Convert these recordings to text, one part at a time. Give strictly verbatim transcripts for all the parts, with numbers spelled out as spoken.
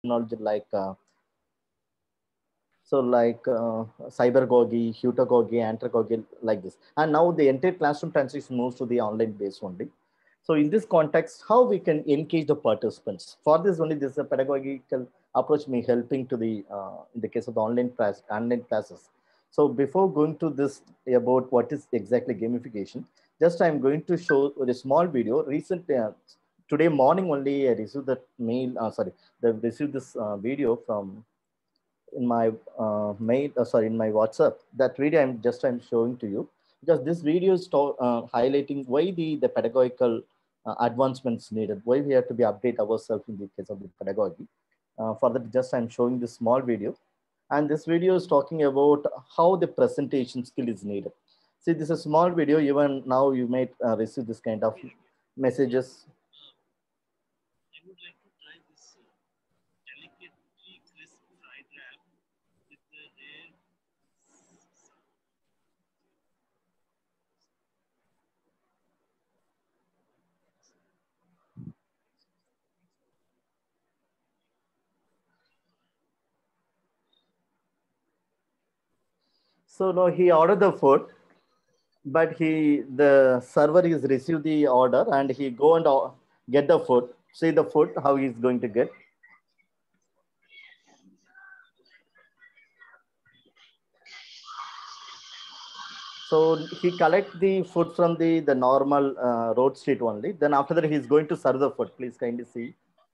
technology like uh, so like uh, cybergogy, heutagogy, andragogy, like this. And now the entire classroom transition moves to the online base only. So in this context, how we can engage the participants? For this only, this is a pedagogical approach me helping to the, uh, in the case of the online class, online classes. So before going to this about what is exactly gamification, just I'm going to show a small video. Recent, uh, today morning only I received the mail, uh, sorry, I received this uh, video from in my uh, mail, uh, sorry, in my WhatsApp. That video I'm just I'm showing to you because this video is to, uh, highlighting why the the pedagogical uh, advancements needed, why we have to be update ourselves in the case of the pedagogy. Uh, for that, just I'm showing this small video, and this video is talking about how the presentation skill is needed. See, this is a small video. Even now, you may uh, receive this kind of messages. I would like to try this uh, delicately crisp fried wrap with the rare. So now he ordered the food, but he the server is received the order and he go and uh, get the food. See the food how he's going to get. So he collect the food from the the normal uh, road street only. Then after that he's going to serve the food. Please kindly see.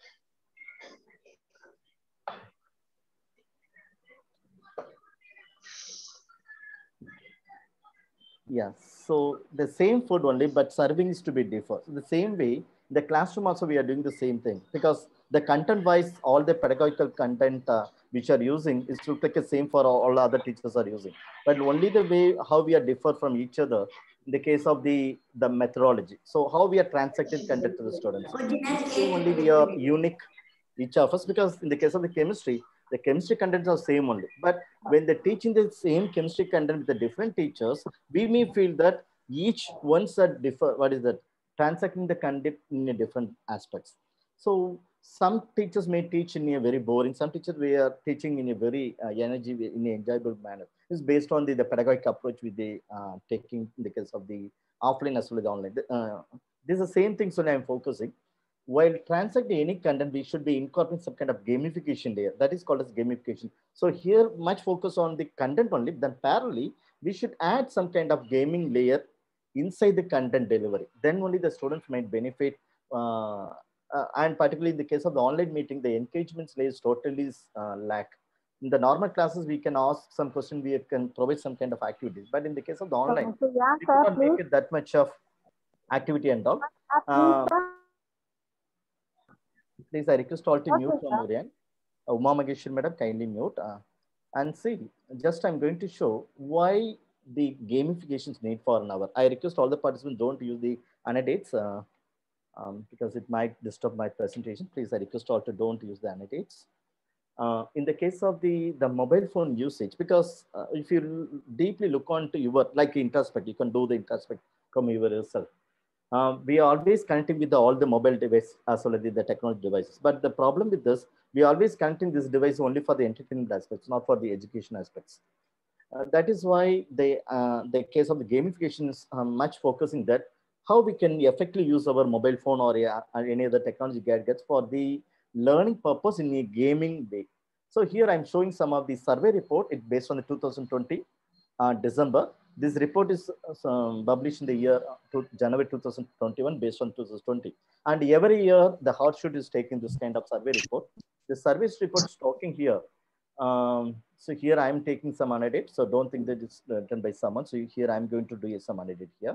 Yeah, so the same food only, but serving is to be different. So the same way, the classroom also we are doing the same thing because the content-wise, all the pedagogical content uh, which are using is to look like the same for all, all other teachers are using. But only the way how we are differ from each other in the case of the the methodology. So how we are transacting content to the students. This way only we are unique each of us because in the case of the chemistry, the chemistry contents are same only. But when they're teaching the same chemistry content with the different teachers, we may feel that each one's are differ. What is that? Transacting the content in a different aspects. So some teachers may teach in a very boring. Some teachers we are teaching in a very uh, energy in an enjoyable manner. It's based on the, the pedagogic approach with the uh, taking in the case of the offline as well as the online. Uh, this is the same thing. So I'm focusing while transacting any content, we should be incorporating some kind of gamification layer. That is called as gamification. So here, much focus on the content only. Then parallelly, we should add some kind of gaming layer inside the content delivery. Then only the students might benefit. Uh, uh, and particularly in the case of the online meeting, the engagement layer is totally uh, lack. In the normal classes, we can ask some question, we can provide some kind of activities. But in the case of the online, Uh, so yeah, we could sir, not make please. it that much of activity and all. Uh, please, Uh, sir. Please, I request all to mute Okay, from sir. your end. Uh, Uma Mageshwar, madam, kindly mute. Uh, and see, just I'm going to show why the gamifications need for an hour. I request all the participants don't use the annotates uh, um, because it might disturb my presentation. Please, I request all to don't use the annotates. Uh, in the case of the, the mobile phone usage, because uh, if you deeply look onto your, like introspect, you can do the introspect from yourself. Uh, we are always connecting with the, all the mobile device as well as the, the technology devices. But the problem with this, we are always connecting this device only for the entertainment aspects, not for the education aspects. Uh, that is why the, uh, the case of the gamification is uh, much focusing that how we can effectively use our mobile phone or, uh, or any other technology gadgets for the learning purpose in a gaming way. So here I'm showing some of the survey report. It's based on the two thousand twenty uh, December. This report is um, published in the year to January two thousand twenty-one based on two thousand twenty. And every year, the Hartshoot is taking this kind of survey report. The service report is talking here. Um, so here I'm taking some annotate. So don't think that it's done by someone. So here I'm going to do some annotate here.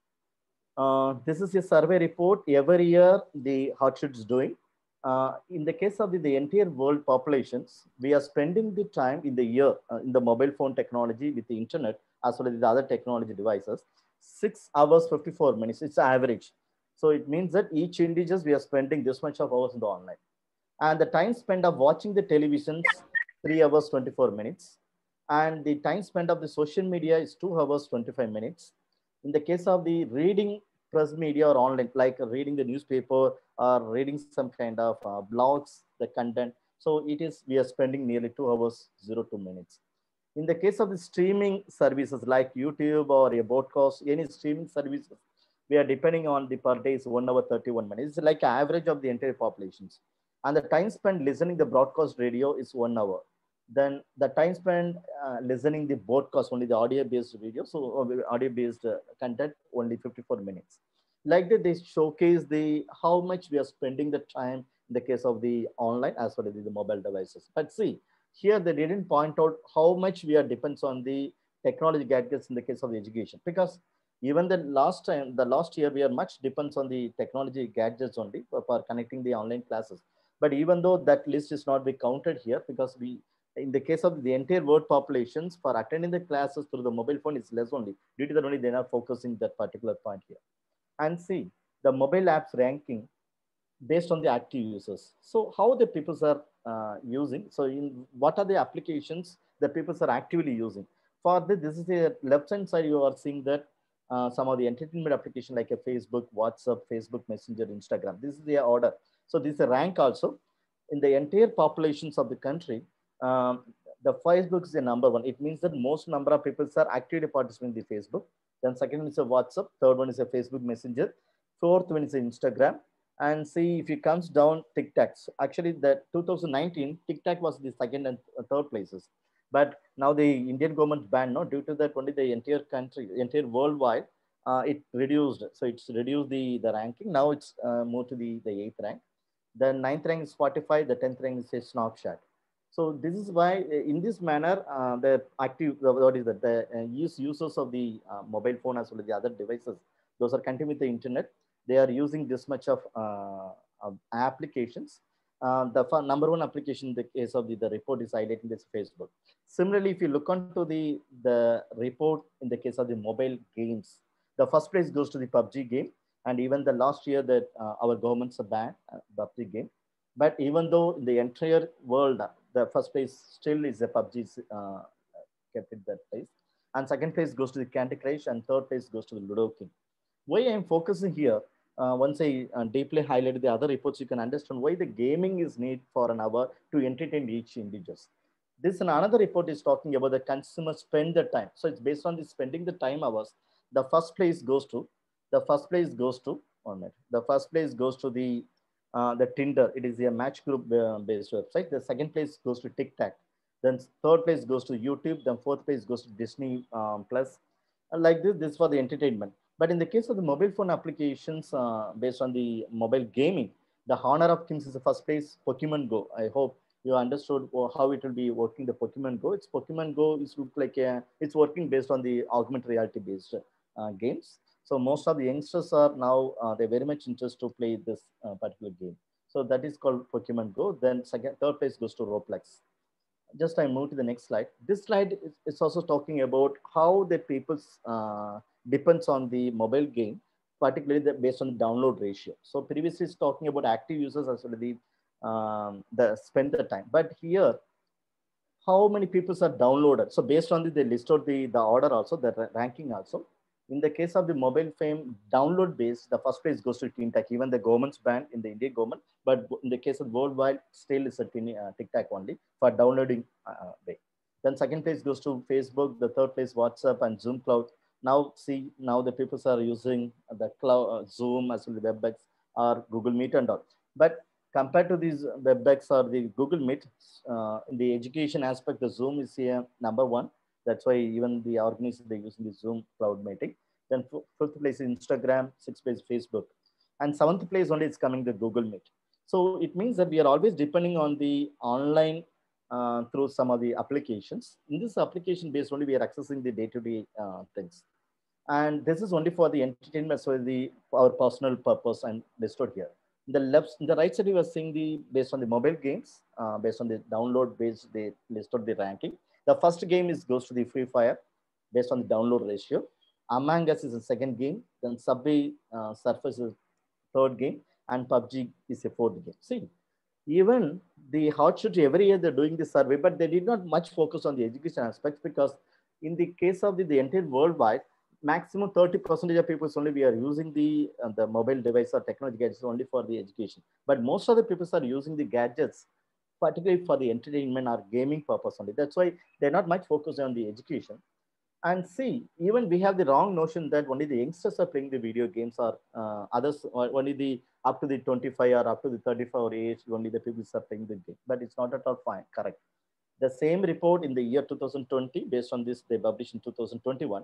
Uh, this is a survey report. Every year, the Hartshoot is doing. Uh, in the case of the, the entire world populations, we are spending the time in the year uh, in the mobile phone technology with the internet as well as the other technology devices, six hours, fifty-four minutes. It's average. So it means that each individuals we are spending this much of hours in the online. And the time spent of watching the televisions, three hours, twenty-four minutes. And the time spent of the social media is two hours, twenty-five minutes. In the case of the reading press media or online, like reading the newspaper or reading some kind of uh, blogs, the content, So it is, we are spending nearly two hours, zero two minutes. In the case of the streaming services like YouTube or a broadcast, any streaming services, we are depending on the per day is one hour thirty-one minutes. It's like average of the entire populations. And the time spent listening the broadcast radio is one hour. Then the time spent uh, listening the broadcast, only the audio based video, so audio based uh, content, only fifty-four minutes. Like that, they showcase the how much we are spending the time in the case of the online as well as the mobile devices. But see, here they didn't point out how much we are depends on the technology gadgets in the case of education, because even the last time, the last year, we are much depends on the technology gadgets only for, for connecting the online classes. But even though that list is not be counted here, because we, in the case of the entire world populations, for attending the classes through the mobile phone is less only. Due to that only, they're not focusing that particular point here. And see, the mobile apps ranking based on the active users. So how the people are uh, using. So in what are the applications that people are actively using? For this, this is the left hand side. You are seeing that uh, some of the entertainment application like a Facebook, WhatsApp, Facebook Messenger, Instagram. This is the order. So this is a rank also in the entire populations of the country. Um, the Facebook is the number one. It means that most number of people are actively participating in the Facebook. Then second one is a WhatsApp. Third one is a Facebook Messenger. Fourth one is Instagram. And see if it comes down TikTok. So actually, the two thousand nineteen TikTok was the second and third places, but now the Indian government banned. No, due to that only the entire country, entire worldwide, uh, it reduced. So it's reduced the the ranking. Now it's uh, moved to the the eighth rank. The ninth rank is Spotify. The tenth rank is Snapchat. So this is why, uh, in this manner, uh, the active what is that the uh, use users of the uh, mobile phone as well as the other devices, those are connected with the internet. They are using this much of, uh, of applications. Uh, the number one application in the case of the, the report is highlighting this Facebook. Similarly, if you look onto the the report in the case of the mobile games, the first place goes to the P U B G game, and even the last year that uh, our government's banned uh, P U B G game. But even though in the entire world, the first place still is a P U B G uh, kept in that place. And second place goes to the Candy Crush, and third place goes to the Ludo King. Why I'm focusing here, uh, once I uh, deeply highlighted the other reports, you can understand why the gaming is need for an hour to entertain each individuals. This and another report is talking about the consumer spend the time. So it's based on the spending the time hours. The first place goes to, the first place goes to, one minute, the first place goes to the uh, the Tinder. It is a match group uh, based website. The second place goes to TikTok. Then third place goes to YouTube. Then fourth place goes to Disney um, Plus. And like this, this for the entertainment. But in the case of the mobile phone applications uh, based on the mobile gaming, the Honor of Kings is the first place. Pokemon Go. I hope you understood how it will be working. The Pokemon Go. It's Pokemon Go. It's look like a, it's working based on the augmented reality based uh, games. So most of the youngsters are now uh, they're very much interested to play this uh, particular game. So that is called Pokemon Go. Then second, third place goes to Roblox. Just I move to the next slide. This slide is, is also talking about how the people's uh, depends on the mobile game, particularly the, based on the download ratio. So previously it's talking about active users as well as the um, the spend the time. But here, how many people are downloaded? So based on the, they list out the, the order also, the ranking also. In the case of the mobile phone download base, the first place goes to TikTok. Even the government's banned in the Indian government, but in the case of worldwide, still is a uh, TikTok only for downloading uh, way. Then second place goes to Facebook. The third place WhatsApp and Zoom Cloud. Now see, now the people are using the cloud, uh, Zoom as well as WebEx or Google Meet and all. But compared to these WebEx or the Google Meet, uh, in the education aspect, the Zoom is here number one. That's why even the organizers, they're using the Zoom cloud meeting. Then fifth place is Instagram, sixth place Facebook. And seventh place only is coming the Google Meet. So it means that we are always depending on the online uh, through some of the applications. In this application based only, we are accessing the day-to-day uh, things. And this is only for the entertainment, so the our personal purpose and listed here. In the left, in the right side, we are seeing the based on the mobile games, uh, based on the download base, they listed the ranking. The first game is goes to the Free Fire, based on the download ratio. Among Us is the second game. Then Subway uh, Surface is third game, and P U B G is a fourth game. See, even the hot shoot every year they're doing this survey, but they did not much focus on the education aspects, because in the case of the, the entire worldwide, maximum thirty percent of people only we are using the uh, the mobile device or technology gadgets only for the education. But most of the people are using the gadgets particularly for the entertainment or gaming purpose only. That's why they're not much focused on the education. And see, even we have the wrong notion that only the youngsters are playing the video games, or uh, others, or only the up to the twenty-five or up to the thirty-four age, only the people are playing the game. But it's not at all fine, correct. The same report in the year two thousand twenty, based on this, they published in two thousand twenty-one.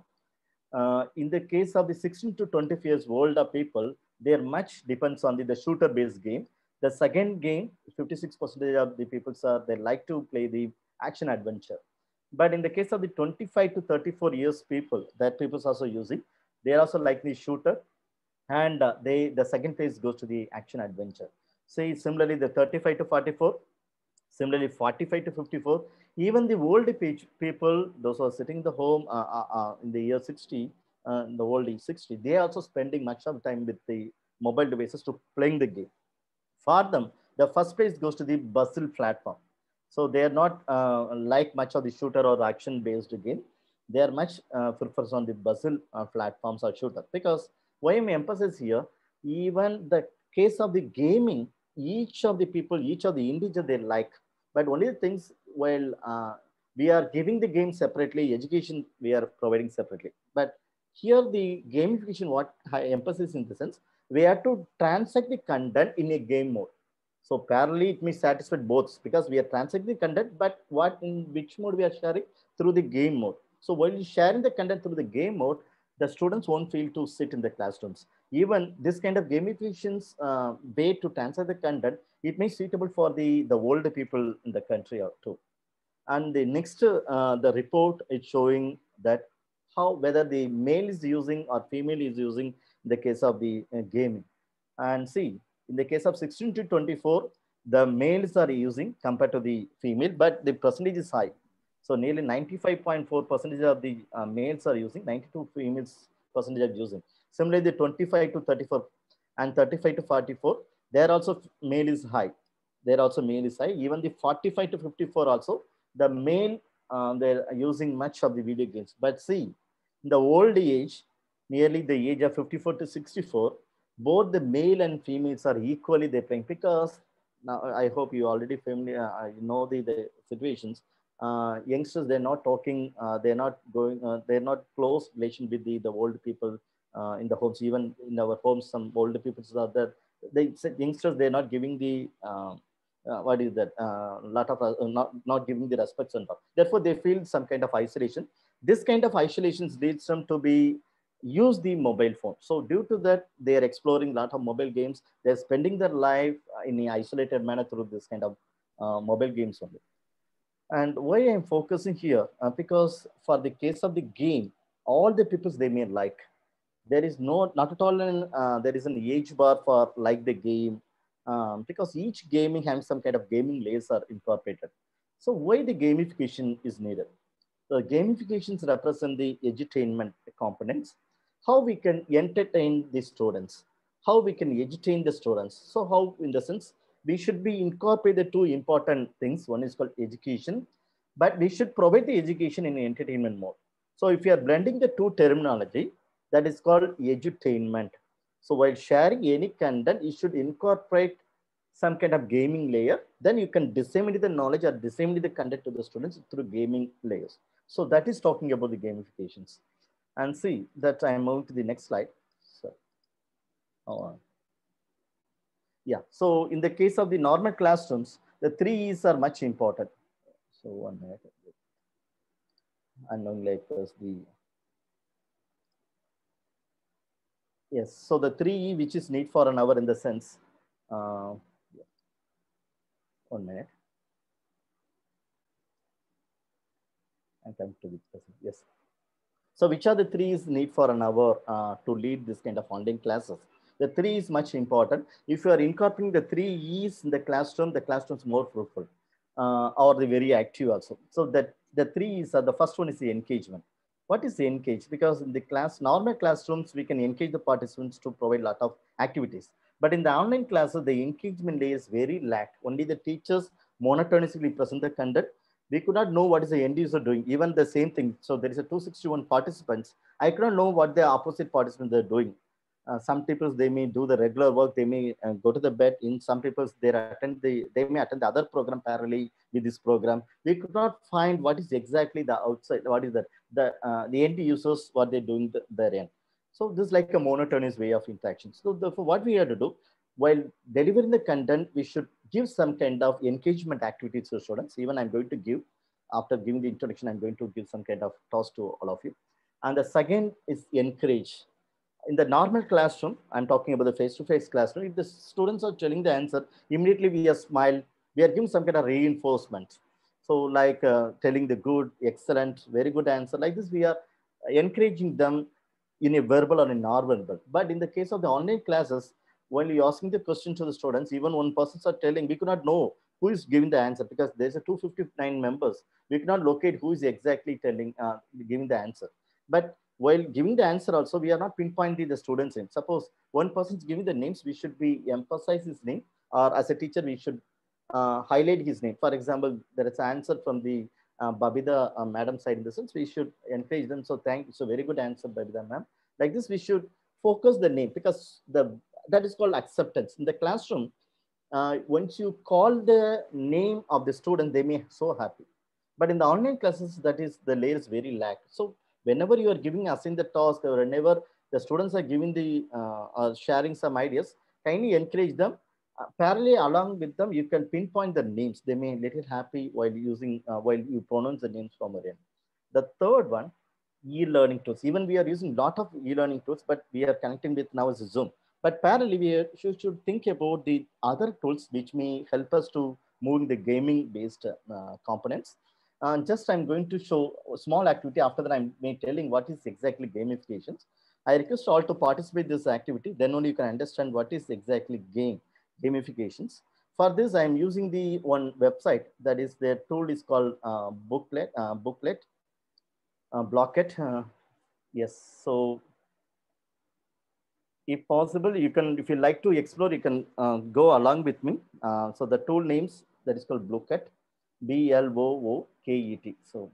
Uh, in the case of the sixteen to twenty years old of people, their much depends on the, the shooter-based game. The second game, fifty-six percent of the people are, they like to play the action adventure. But in the case of the twenty-five to thirty-four years people, that people are also using, they are also like the shooter, and uh, they the second phase goes to the action adventure. See, similarly, the thirty-five to forty-four, similarly forty-five to fifty-four, even the old people, those who are sitting in the home uh, uh, uh, in the year sixty, uh, in the old age sixty, they are also spending much of time with the mobile devices to playing the game. For them, the first place goes to the Buzzle platform. So they are not uh, like much of the shooter or action based game. They are much uh, prefers on the Buzzle uh, platforms or shooter, because why I emphasize here, even the case of the gaming, each of the people, each of the individual they like, but only the things, well, uh, we are giving the game separately, education we are providing separately. But here the gamification, what I emphasize in the sense, we have to transact the content in a game mode. So parallelly, it may satisfy both, because we are transacting the content, but what in which mode we are sharing? Through the game mode. So while sharing the content through the game mode, the students won't feel to sit in the classrooms. Even this kind of gamifications uh, way to transact the content, it may suitable for the, the older people in the country too. And the next, uh, the report is showing that how, whether the male is using or female is using in the case of the uh, gaming. And see, in the case of sixteen to twenty-four, the males are using compared to the female, but the percentage is high. So nearly ninety-five point four percent of the uh, males are using, ninety-two females percentage are using. Similarly, the twenty-five to thirty-four and thirty-five to forty-four, there also male is high. There also male is high. Even the forty-five to fifty-four also, the male, uh, they're using much of the video games. But see, in the old age, nearly the age of fifty-four to sixty-four, both the male and females are equally they're playing, because now I hope you already familiar, uh, you know the, the situations. Uh, youngsters, they're not talking, uh, they're not going, uh, they're not close relation with the, the old people uh, in the homes. Even in our homes, some older people are there. The youngsters, they're not giving the, uh, uh, what is that, a uh, lot of, uh, not, not giving the respects and all. Therefore, they feel some kind of isolation. This kind of isolation leads them to be use the mobile phone. So due to that, they are exploring a lot of mobile games. They're spending their life in an isolated manner through this kind of uh, mobile games only. And why I'm focusing here, uh, because for the case of the game, all the people they may like, there is no, not at all, an, uh, there is an age bar for like the game, um, because each gaming has some kind of gaming layers are incorporated. So why the gamification is needed? The gamifications represent the edutainment components, how we can entertain the students, how we can edutain the students. So how, in the sense, we should be incorporate the two important things. One is called education, but we should provide the education in entertainment mode. So if you are blending the two terminology, that is called edutainment. So while sharing any content, you should incorporate some kind of gaming layer. Then you can disseminate the knowledge or disseminate the content to the students through gaming layers. So that is talking about the gamifications. And see that I'm moving to the next slide. So, oh, yeah. So in the case of the normal classrooms, the three E's are much important. So one minute. Unknown like the yes. So the three E, which is need for an hour in the sense. Uh, yeah. One minute. And come to the present. Yes. So which are the three is need for an hour uh, to lead this kind of online classes? The three is much important. If you are incorporating the three E's in the classroom, the classroom is more fruitful uh, or the very active also. So that the three is, uh, the first one is the engagement. What is the engage? Because in the class, normal classrooms, we can engage the participants to provide a lot of activities. But in the online classes, the engagement layer is very lack. Only the teachers monotonously present the content. We could not know what is the end user doing, even the same thing. So there is a two hundred sixty-one participants. I could not know what the opposite participants are doing. Uh, some people they may do the regular work, they may uh, go to the bed. In some people they attend the they may attend the other program parallelly with this program. We could not find what is exactly the outside, what is the the uh, the end users, what they're doing the, their end. So this is like a monotonous way of interaction. So therefore, what we have to do while delivering the content, we should give some kind of engagement activities to students. Even I'm going to give, after giving the introduction, I'm going to give some kind of task to all of you. And the second is encourage. In the normal classroom, I'm talking about the face-to-face classroom, if the students are telling the answer, immediately we are smile, we are giving some kind of reinforcement. So like uh, telling the good, excellent, very good answer, like this, we are encouraging them in a verbal or a non-verbal. But in the case of the online classes, when you're asking the question to the students, even one person are telling, we could not know who is giving the answer because there's a two hundred fifty-nine members. We cannot locate who is exactly telling, uh, giving the answer. But while giving the answer also, we are not pinpointing the students in. Suppose one person is giving the names, we should be emphasize his name, or as a teacher, we should uh, highlight his name. For example, there is an answer from the uh, Babida uh, madam side in the sense, we should encourage them. So thank you. So very good answer, Babida ma'am. Like this, we should focus the name because the that is called acceptance. In the classroom, uh, once you call the name of the student, they may so happy. But in the online classes, that is the layer is very lack. So whenever you are giving assign the task, or whenever the students are giving the uh, or sharing some ideas, kindly encourage them. Uh, parallel along with them, you can pinpoint the names. They may little happy while using uh, while you pronounce the names from within. The third one, e-learning tools. Even we are using a lot of e-learning tools, but we are connecting with now is Zoom. But parallelly, we are, should, should think about the other tools which may help us to move the gaming-based uh, components. Uh, just I'm going to show a small activity. After that, I'm may telling what is exactly gamifications. I request all to participate in this activity. Then only you can understand what is exactly game gamifications. For this, I'm using the one website that is their tool is called uh, Booklet. Uh, booklet uh, Blocket. Uh, yes. So if possible, you can, if you like to explore, you can uh, go along with me. Uh, so the tool names that is called Blocket, B L O O K E T. So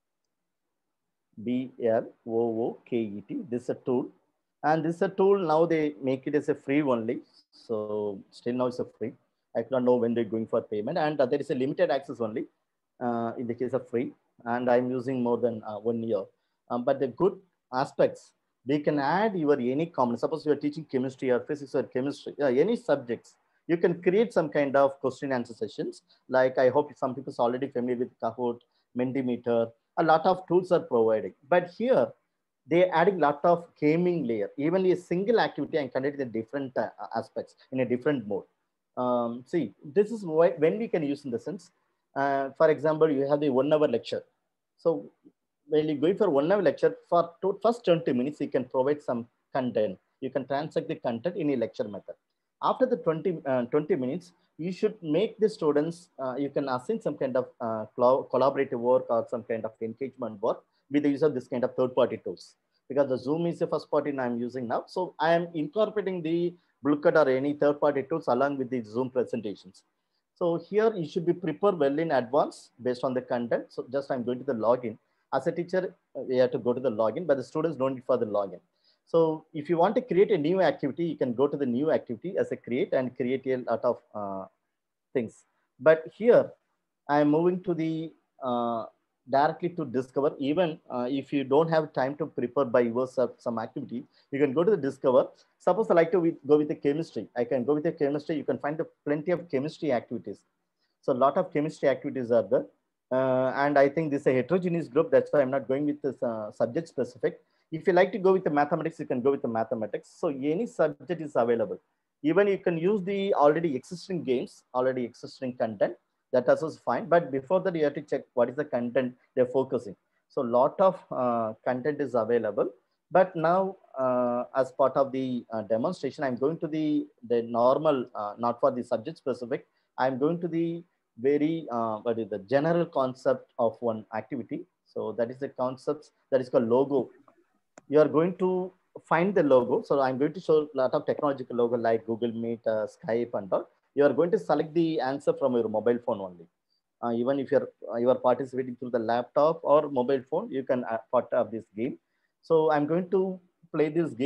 B L O O K E T. This is a tool. And this is a tool, now they make it as a free only. So still now it's a free. I do not know when they're going for payment. And uh, there is a limited access only uh, in the case of free. And I'm using more than uh, one year. Um, but the good aspects, they can add your any comment. Suppose you are teaching chemistry or physics or chemistry, uh, any subjects. You can create some kind of question answer sessions. Like I hope some people are already familiar with Kahoot, Mentimeter. A lot of tools are provided. But here, they're adding a lot of gaming layer. Even a single activity and conduct in different uh, aspects in a different mode. Um, see, this is why, when we can use in the sense, uh, for example, you have the one hour lecture. So when you go for one hour lecture, for to, first twenty minutes, you can provide some content. You can transact the content in a lecture method. After the twenty, uh, twenty minutes, you should make the students, uh, you can assign some kind of uh, collaborative work or some kind of engagement work with the use of this kind of third party tools. Because the Zoom is the first party I'm using now. So I am incorporating the Bluecard or any third party tools along with the Zoom presentations. So here you should be prepared well in advance based on the content. So just I'm going to the login. As a teacher, we have to go to the login, but the students don't need for the login. So if you want to create a new activity, you can go to the new activity as a create and create a lot of uh, things. But here I'm moving to the uh, directly to discover. Even uh, if you don't have time to prepare by yourself some activity, you can go to the discover. Suppose I like to go with the chemistry. I can go with the chemistry. You can find the plenty of chemistry activities. So a lot of chemistry activities are there. Uh, and I think this is a heterogeneous group. That's why I'm not going with this uh, subject specific. If you like to go with the mathematics, you can go with the mathematics. So any subject is available. Even you can use the already existing games, already existing content. That also is fine. But before that, you have to check what is the content they're focusing. So a lot of uh, content is available. But now, uh, as part of the uh, demonstration, I'm going to the, the normal, uh, not for the subject specific. I'm going to the very, uh, what is the general concept of one activity. So that is the concepts that is called logo. You are going to find the logo. So I'm going to show a lot of technological logo like Google Meet, uh, Skype and all. You are going to select the answer from your mobile phone only. Uh, even if you're uh, you are participating through the laptop or mobile phone, you can uh, part of this game. So I'm going to play this game,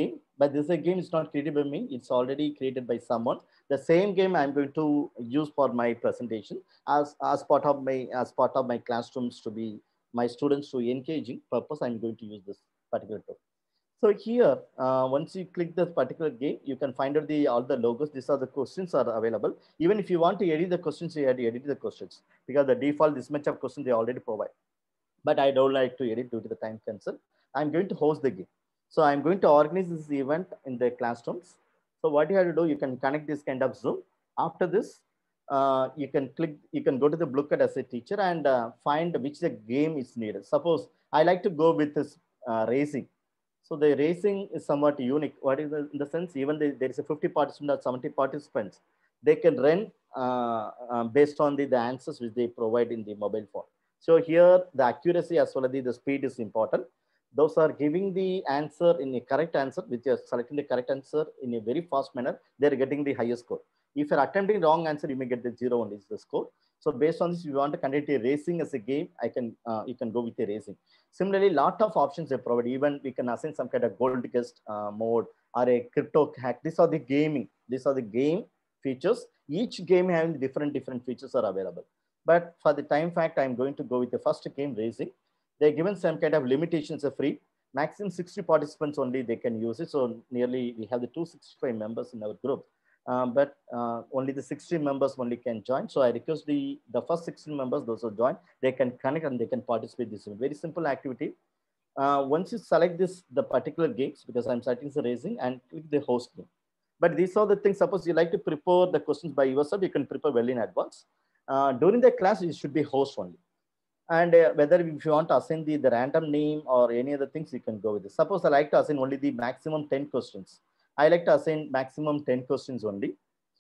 But this is a game is not created by me. It's already created by someone. The same game I'm going to use for my presentation as, as part of my as part of my classrooms to be my students to engaging purpose. I'm going to use this particular tool. So here, uh, once you click this particular game, you can find out the all the logos. These are the questions are available. Even if you want to edit the questions, you have to edit the questions because the default this much of questions they already provide. But I don't like to edit due to the time concern. I'm going to host the game. So I'm going to organize this event in the classrooms. So what you have to do, you can connect this kind of Zoom. After this, uh, you can click, you can go to the Bluecard as a teacher and uh, find which the game is needed. Suppose I like to go with this uh, racing. So the racing is somewhat unique. What is the, in the sense, even the, there is a fifty participants or seventy participants, they can run uh, uh, based on the, the answers which they provide in the mobile phone. So here the accuracy as well as the, the speed is important. Those are giving the answer in a correct answer, which is selecting the correct answer in a very fast manner, they're getting the highest score. If you're attempting wrong answer, you may get the zero only is the score. So based on this, if you want to conduct a racing as a game, I can uh, you can go with a racing. Similarly, lot of options they provide. Even we can assign some kind of gold guest uh, mode or a crypto hack. These are the gaming. These are the game features. Each game having different different features are available. But for the time fact, I'm going to go with the first game racing. They're given some kind of limitations are free. Maximum sixty participants only they can use it. So nearly we have the two hundred sixty-five members in our group. Um, but uh, only the sixty members only can join. So I request the, the first sixteen members, those who join, they can connect and they can participate in this very simple activity. Uh, once you select this, the particular games, because I'm selecting the racing and click the host game. But these are the things, suppose you like to prepare the questions by yourself, you can prepare well in advance. Uh, during the class, it should be host only. And uh, whether if you want to assign the, the random name or any other things, you can go with this. Suppose I like to assign only the maximum ten questions. I like to assign maximum ten questions only.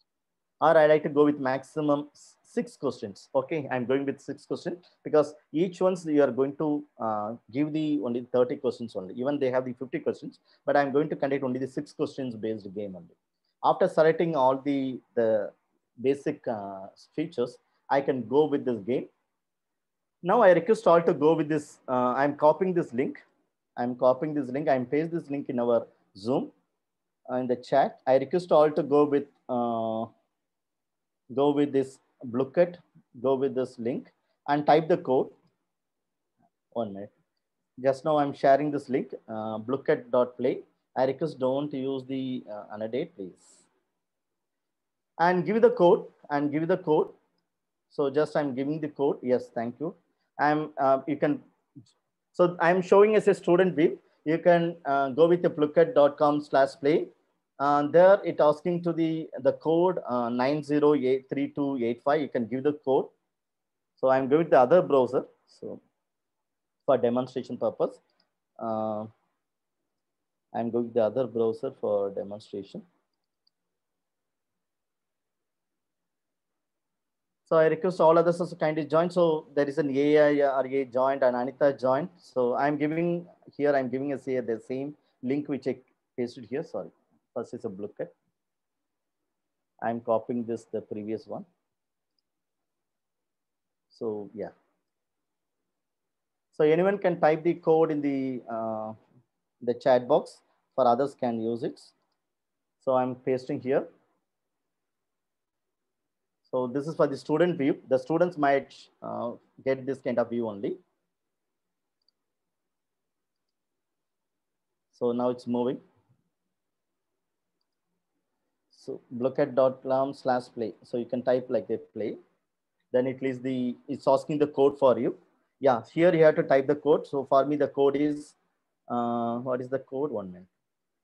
Or I like to go with maximum six questions. Okay, I'm going with six questions because each ones you are going to uh, give the only thirty questions only. Even they have the fifty questions, but I'm going to conduct only the six questions based game only. After selecting all the, the basic uh, features, I can go with this game. Now I request all to go with this. Uh, I'm copying this link. I'm copying this link. I'm paste this link in our Zoom uh, in the chat. I request all to go with uh, go with this Bluecard, go with this link and type the code. One minute. Just now I'm sharing this link, uh, bluecard.play. I request don't use the uh, annotate, please. And give the code and give the code. So just I'm giving the code. Yes, thank you. I'm uh, you can. So I'm showing as a student view. You can uh, go with the bluecard.com slash play. Uh, there it asking to the the code uh, nine zero eight three two eight five. You can give the code. So I'm going with the other browser. So for demonstration purpose, uh, I'm going with the other browser for demonstration. So I request all others also kindly join. So there is an A I R A joined and Anita joined. So I'm giving here, I'm giving us here the same link which I pasted here. Sorry, first is a Bluecard. I'm copying this, the previous one. So yeah. So anyone can type the code in the, uh, the chat box for others can use it. So I'm pasting here. So this is for the student view. The students might uh, get this kind of view only. So now it's moving. So bluecard.com slash play. So you can type like a play. Then it is the, it's asking the code for you. Yeah, here you have to type the code. So for me, the code is, uh, what is the code? One minute.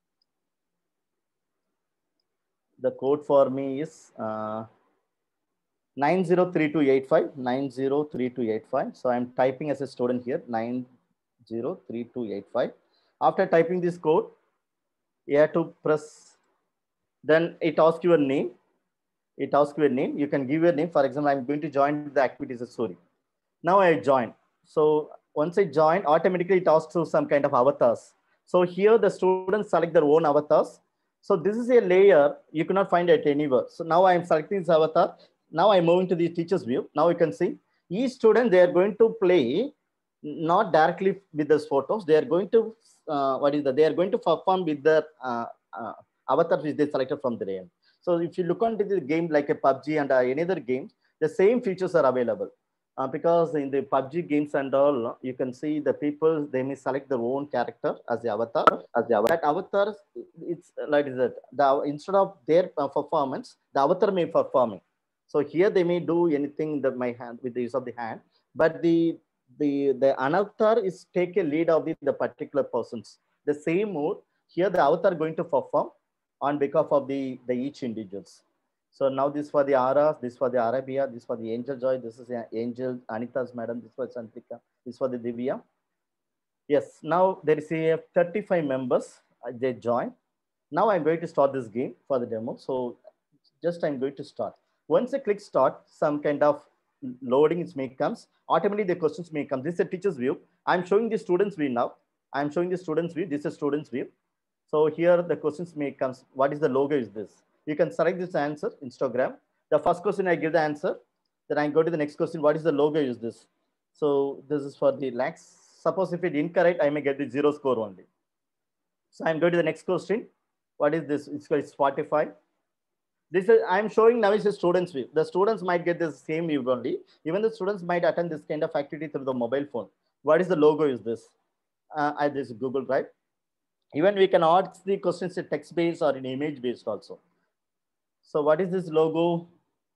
The code for me is uh, nine zero three two eight five, nine zero three two eight five. So I'm typing as a student here, nine zero three two eight five. After typing this code, you have to press, then it asks your name. It asks your name. You can give your name. For example, I'm going to join the activities of Suri. Now I join. So once I join, automatically it asks to some kind of avatars. So here the students select their own avatars. So this is a layer you cannot find it anywhere. So now I'm selecting this avatar. Now I'm moving to the teacher's view. Now you can see each student, they are going to play not directly with those photos. They are going to, uh, what is that? They are going to perform with their uh, uh, avatars which they selected from the end. So if you look onto the game like a P U B G and uh, any other games, the same features are available. Uh, because in the P U B G games and all, you can see the people, they may select their own character as the avatar. As the avatar. That avatar, it's like that. The, instead of their uh, performance, the avatar may performing. So here they may do anything that my hand with the use of the hand, but the the the avatar is take a lead of the, the particular persons. The same mode here, the avatar going to perform on behalf of the the each individuals. So now this for the Aras, this for the Arabia, this for the Angel Joy, this is the Angel Anita's madam, this for Santika, this for the Divya. Yes, now there is a thirty-five members, uh, they join. Now I'm going to start this game for the demo. So just I'm going to start. Once I click start, some kind of loading is may comes. Automatically the questions may come. This is a teacher's view. I'm showing the students view now. I'm showing the students view. This is students view. So here the questions may comes. What is the logo is this? You can select this answer, Instagram. The first question I give the answer. Then I go to the next question. What is the logo is this? So this is for the lakhs. Suppose if it incorrect, I may get the zero score only. So I'm going to the next question. What is this? It's called Spotify. This is I'm showing now is a student's view. The students might get the same view only. Even the students might attend this kind of activity through the mobile phone. What is the logo is this? Uh, I this Google Drive. Even we can ask the questions in text based or in image based also. So what is this logo?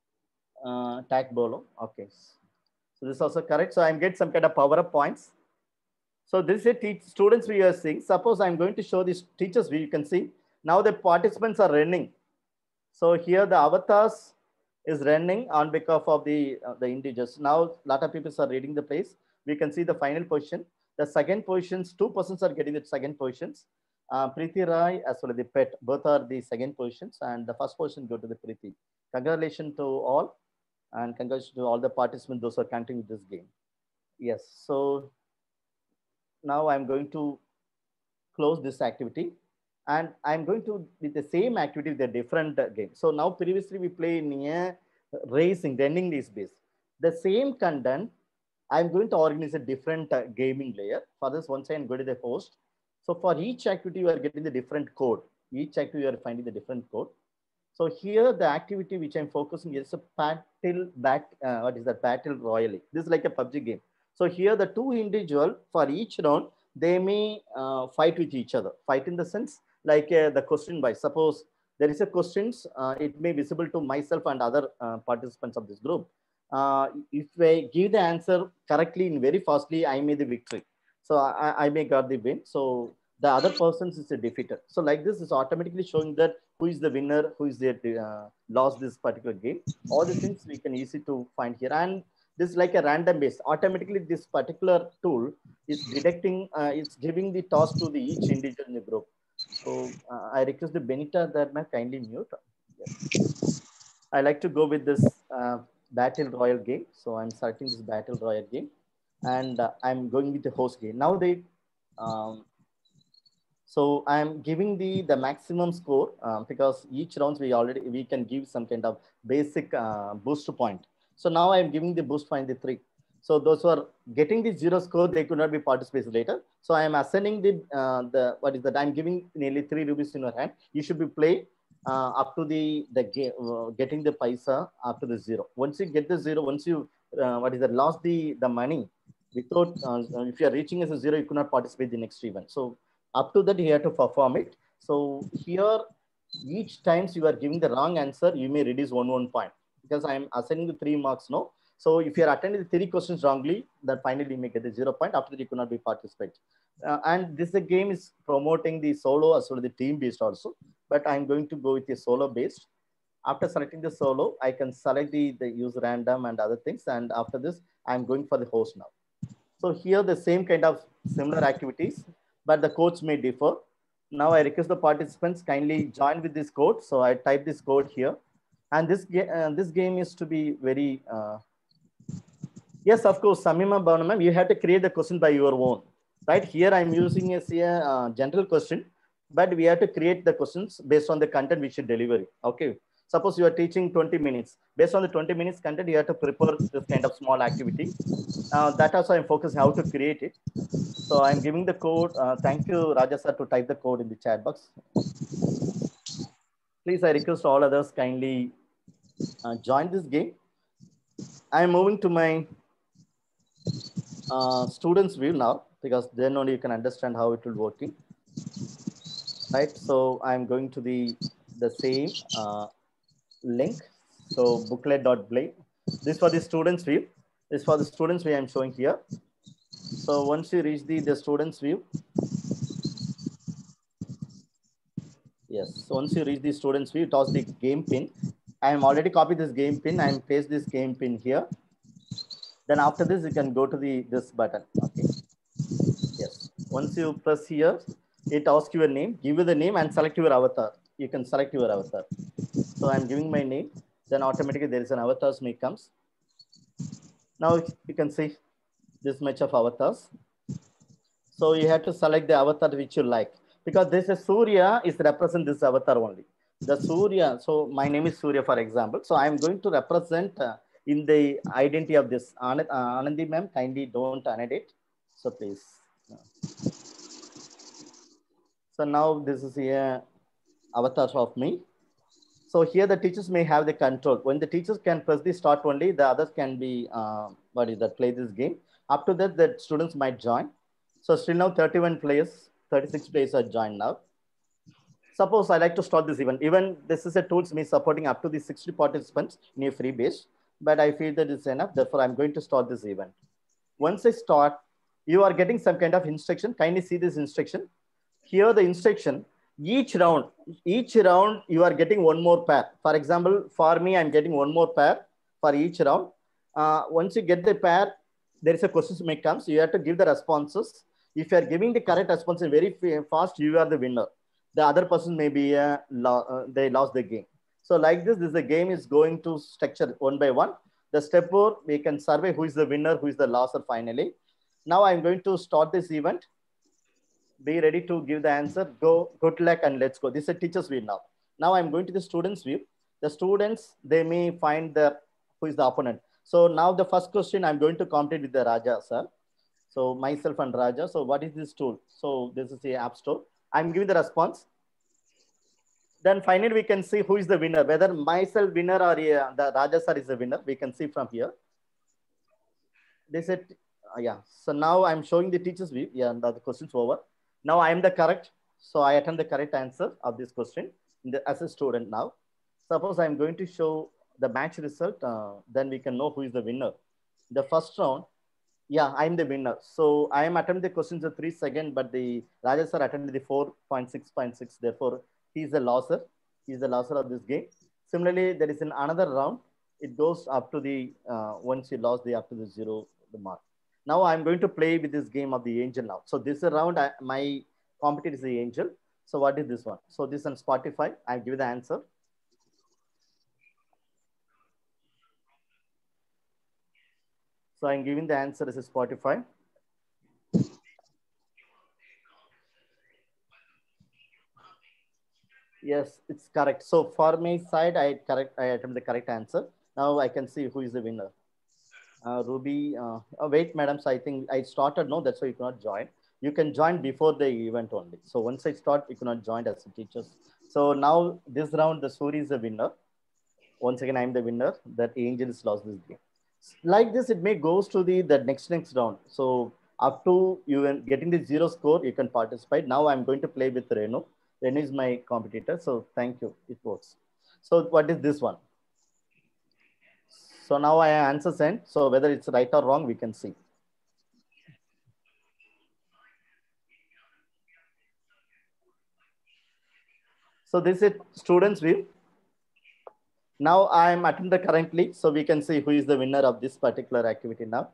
Uh, tag bolo. Okay. So this is also correct. So I'm get some kind of power up points. So this is a teach students view are seeing. Suppose I'm going to show this teachers view. You can see now the participants are running. So here the avatars is running on behalf of the uh, the integers. Now a lot of people are reading the place. We can see the final position. The second positions, two persons are getting the second positions. Uh, Preeti Rai as well as the pet, both are the second positions, and the first position go to the Preeti. Congratulations to all, and congratulations to all the participants those who are counting with this game. Yes, so now I'm going to close this activity. And I'm going to with the same activity with a different uh, game. So now previously we play in a racing, running race base. The same content, I'm going to organize a different uh, gaming layer. For this, once I go to the host. So for each activity, you are getting the different code. Each activity, you are finding the different code. So here, the activity which I'm focusing is a battle, bat, uh, what is that? Battle royally. This is like a P U B G game. So here, the two individual for each round, they may uh, fight with each other. Fight in the sense like uh, the question by suppose there is a questions, uh, it may visible to myself and other uh, participants of this group. Uh, if I give the answer correctly and very fastly, I may the victory. So I, I may got the win. So the other persons is a defeated. So like this is automatically showing that who is the winner, who is the uh, lost this particular game. All the things we can easy to find here. And this is like a random base. Automatically, this particular tool is detecting, uh, it's giving the task to the each individual in the group. So uh, I request the Benita that may kindly mute. Yes. I like to go with this uh, battle royal game. So I'm selecting this battle royal game, and uh, I'm going with the host game. Now they, um, so I'm giving the the maximum score uh, because each rounds we already we can give some kind of basic uh, boost point. So now I'm giving the boost point the three. So those who are getting the zero score, they could not be participating later. So I am assigning the, uh, the what is that? I'm giving nearly three rupees in your hand. You should be play uh, up to the, the game, uh, getting the paisa after the zero. Once you get the zero, once you, uh, what is that, lost the, the money, without, uh, if you are reaching as a zero, you could not participate in the next event. So up to that, you have to perform it. So here, each times you are giving the wrong answer, you may reduce one, one point because I'm assigning the three marks now. So if you are attending the three questions wrongly, then finally you may get the zero point. After that, you could not be participate. Uh, and this the game is promoting the solo as well as the team based also. But I'm going to go with the solo based. After selecting the solo, I can select the, the use random and other things. And after this, I'm going for the host now. So here the same kind of similar activities, but the codes may differ. Now I request the participants kindly join with this code. So I type this code here. And this, uh, this game is to be very, uh, yes, of course, Samima Bhavna, you have to create the question by your own, right? Here I'm using a, a uh, general question, but we have to create the questions based on the content we should deliver. Okay. Suppose you are teaching twenty minutes. Based on the twenty minutes content, you have to prepare this kind of small activity. Uh, that also I'm focusing how to create it. So I'm giving the code. Uh, thank you, Raja sir, to type the code in the chat box. Please, I request all others kindly uh, join this game. I am moving to my uh, students view now because then only you can understand how it will working. Right. So I'm going to the the same uh, link. So booklet.blay. This for the students view. This for the students view I'm showing here. So once you reach the, the students view, yes. So once you reach the students view, toss the game pin. I am already copied this game pin. I am paste this game pin here. Then after this, you can go to the this button. Okay. Yes. Once you press here, it asks you a name. Give you the name and select your avatar. You can select your avatar. So I'm giving my name. Then automatically there is an avatar me comes. Now you can see this much of avatars. So you have to select the avatar which you like because this is Surya is represent this avatar only. The Surya. So my name is Surya, for example. So I'm going to represent uh, in the identity of this Anand, uh, Anandi ma'am. Kindly don't annotate. So please. So now this is here avatar of me. So here the teachers may have the control. When the teachers can press the start only, the others can be, uh, what is that, play this game. Up to that, the students might join. So still now thirty-one players, thirty-six players are joined now. Suppose I like to start this event. Even this is a tools me supporting up to the sixty participants in a free base, but I feel that it's enough. Therefore, I'm going to start this event. Once I start, you are getting some kind of instruction. Kindly see this instruction. Here the instruction, each round, each round you are getting one more pair. For example, for me, I'm getting one more pair for each round. Uh, once you get the pair, there is a question may comes. You have to give the responses. If you are giving the correct response very fast, you are the winner. The other person may be uh, uh, they lost the game. So like this, this the game is going to structure one by one. The step four, we can survey who is the winner, who is the loser finally. Now I'm going to start this event. Be ready to give the answer. Go, good luck, and let's go. This is a teacher's view now. Now I'm going to the students' view. The students, they may find the who is the opponent. So now the first question I'm going to compete with the Raja, sir. So myself and Raja. So what is this tool? So this is the app store. I'm giving the response. Then finally we can see who is the winner, whether myself winner or uh, the Raja sir is the winner. We can see from here. They said, uh, yeah. So now I'm showing the teacher's view. Yeah, the question's over. Now I am the correct. So I attempt the correct answer of this question the, as a student now. Suppose I'm going to show the match result. Uh, then we can know who is the winner. The first round, yeah, I'm the winner. So I am attempting the questions in three seconds, but the Raja sir attempted the four point six point six. Therefore, he is the loser. He is the loser of this game. Similarly, there is an another round. It goes up to the, uh, once you lost the up to the zero, the mark. Now I'm going to play with this game of the angel now. So this round, I, my competitor is the angel. So what is this one? So this on Spotify, I give the answer. So I'm giving the answer as a Spotify. Yes, it's correct. So for my side, I correct. I attempt the correct answer. Now I can see who is the winner. Uh, Ruby, uh, oh, wait, madam. So I think I started. No, that's why you cannot join. You can join before the event only. So once I start, you cannot join as a teacher. So now this round, the Suri is the winner. Once again, I'm the winner. That angel is lost this game. Like this, it may goes to the the next next round. So up to you getting the zero score, you can participate. Now I'm going to play with Renu. Renu is my competitor. So thank you. It works. So what is this one? So now I answer sent. So whether it's right or wrong, we can see. So this is students view. Now I am attending currently. So we can see who is the winner of this particular activity now.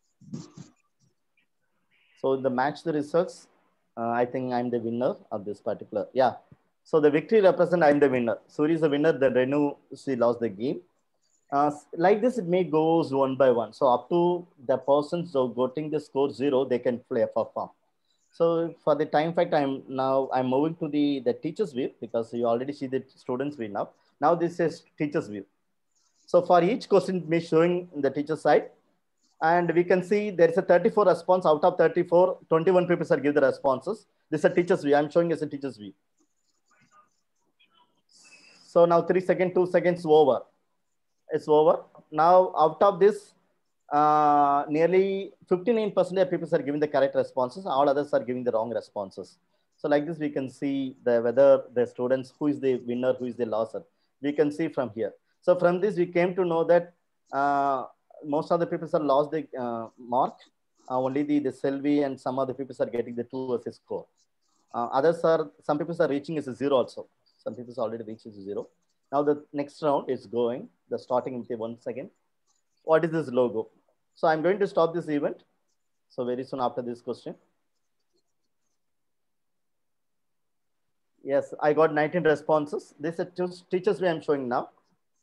So the match the results, uh, I think I'm the winner of this particular. Yeah. So the victory represent I'm the winner. Suri is the winner. The Renu, she lost the game. Uh, like this, it may goes one by one. So up to the persons who getting the score zero, they can play perform. So for the time fact, I'm now I'm moving to the the teacher's view because you already see the students view now. Now this is teacher's view. So for each question, me showing the teacher side, and we can see there is a thirty-four response out of thirty-four. twenty-one people are give the responses. This is a teacher's view. I'm showing as a teacher's view. So now three seconds, two seconds over. It's over. Now out of this, uh, nearly fifty-nine percent of people are giving the correct responses. All others are giving the wrong responses. So like this, we can see the whether the students, who is the winner, who is the loser. We can see from here. So from this, we came to know that uh, most of the people are lost the uh, mark. Uh, only the, the Selvi and some other people are getting the two as a score. Uh, others are, some people are reaching as a zero also. Some people already reached as a zero. Now the next round is going, the starting with one second. What is this logo? So I'm going to stop this event. So very soon after this question. Yes, I got nineteen responses. This is teachers way I'm showing now.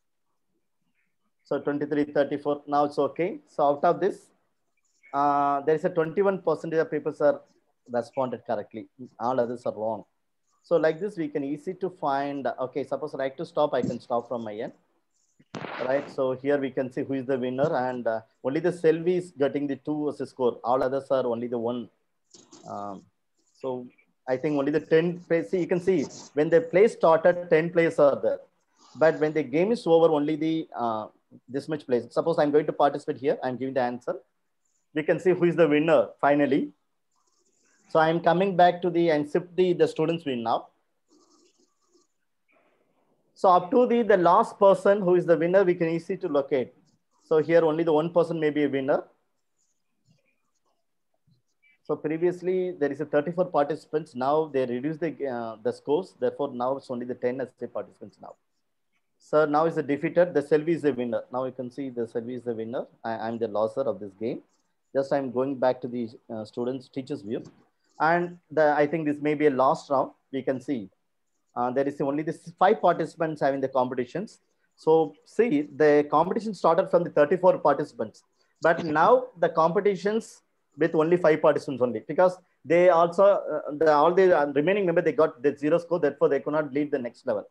So twenty-three, thirty-four, now it's okay. So out of this, uh, there is a twenty-one percent of people are responded correctly. All others are wrong. So like this, we can easy to find, okay, suppose I like to stop, I can stop from my end. Right, so here we can see who is the winner, and uh, only the Selvi is getting the two as a score. All others are only the one. Um, so I think only the ten players, see, you can see when the play started, ten players are there. But when the game is over, only the uh, this much players. Suppose I'm going to participate here, I'm giving the answer. We can see who is the winner finally. So I'm coming back to the and shift the, the students win now. So up to the, the last person who is the winner, we can easy to locate. So here only the one person may be a winner. So previously there is a thirty-four participants. Now they reduce the, uh, the scores. Therefore now it's only the ten as the participants now. So now is the defeated. The Selvi is the winner. Now you can see the Selvi is the winner. I, am the loser of this game. Just I'm going back to the uh, students, teachers view. And the, I think this may be a last round. We can see uh, there is only this five participants having the competitions. So see, the competition started from the thirty-four participants, but now the competitions with only five participants only, because they also, uh, the, all the uh, remaining members, they got the zero score, therefore they could not lead the next level.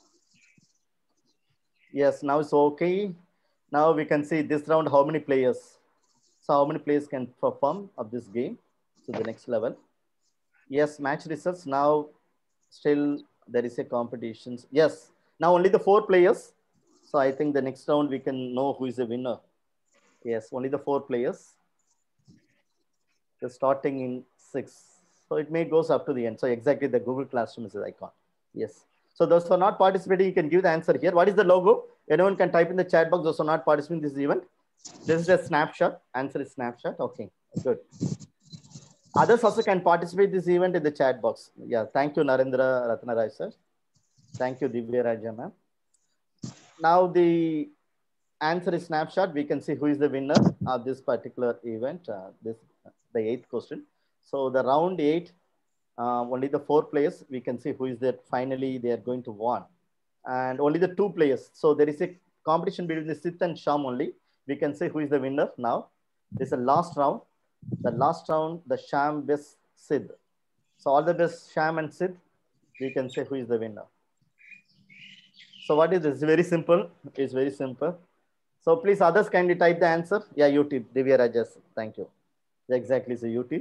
Yes, now it's okay. Now we can see this round, how many players. So how many players can perform of this game to the next level. Yes, match results. Now still there is a competitions. Yes, now only the four players. So I think the next round we can know who is the winner. Yes, only the four players. They're starting in six. So it may goes up to the end. So exactly the Google Classroom is the icon. Yes. So those who are not participating, you can give the answer here. What is the logo? Anyone can type in the chat box. Those who are not participating in this event. This is a snapshot. Answer is snapshot. Okay, good. Others also can participate in this event in the chat box. Yeah, thank you, Narendra Ratnarai, sir. Thank you, Divya Raja, ma'am. Now the answer is snapshot. We can see who is the winner of this particular event. Uh, this the eighth question. So the round eight, uh, only the four players. We can see who is that finally they are going to win, and only the two players. So there is a competition between the Sid and Sham only. We can say who is the winner now. This is the last round. The last round, the Sham vs Sid. So all the best, Sham and Sid. We can say who is the winner. So what is this? It's very simple. It's very simple. So please, others kindly type the answer. Yeah, YouTube. Divya Rajas. Thank you. Exactly, so YouTube.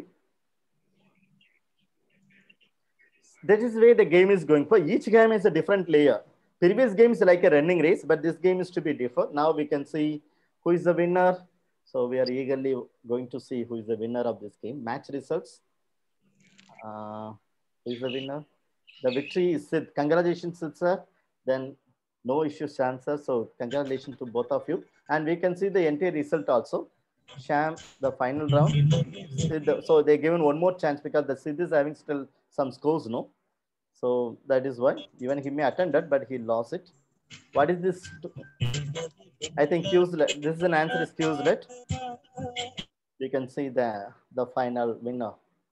That is where the game is going. For each game is a different layer. Previous game is like a running race, but this game is to be different. Now we can see who is the winner. So we are eagerly going to see who is the winner of this game. Match results. Uh, who is the winner? The victory is Sid. Congratulations, Sid, sir. Then no issues, answer. So congratulations to both of you. And we can see the entire result also. Sham, the final round. Sid, so they're given one more chance because the Sid is having still some scores, no? So that is why even he may attended, but he lost it. What is this? I think Qslet. This is an answer is Qslet. We can see the, the final winner.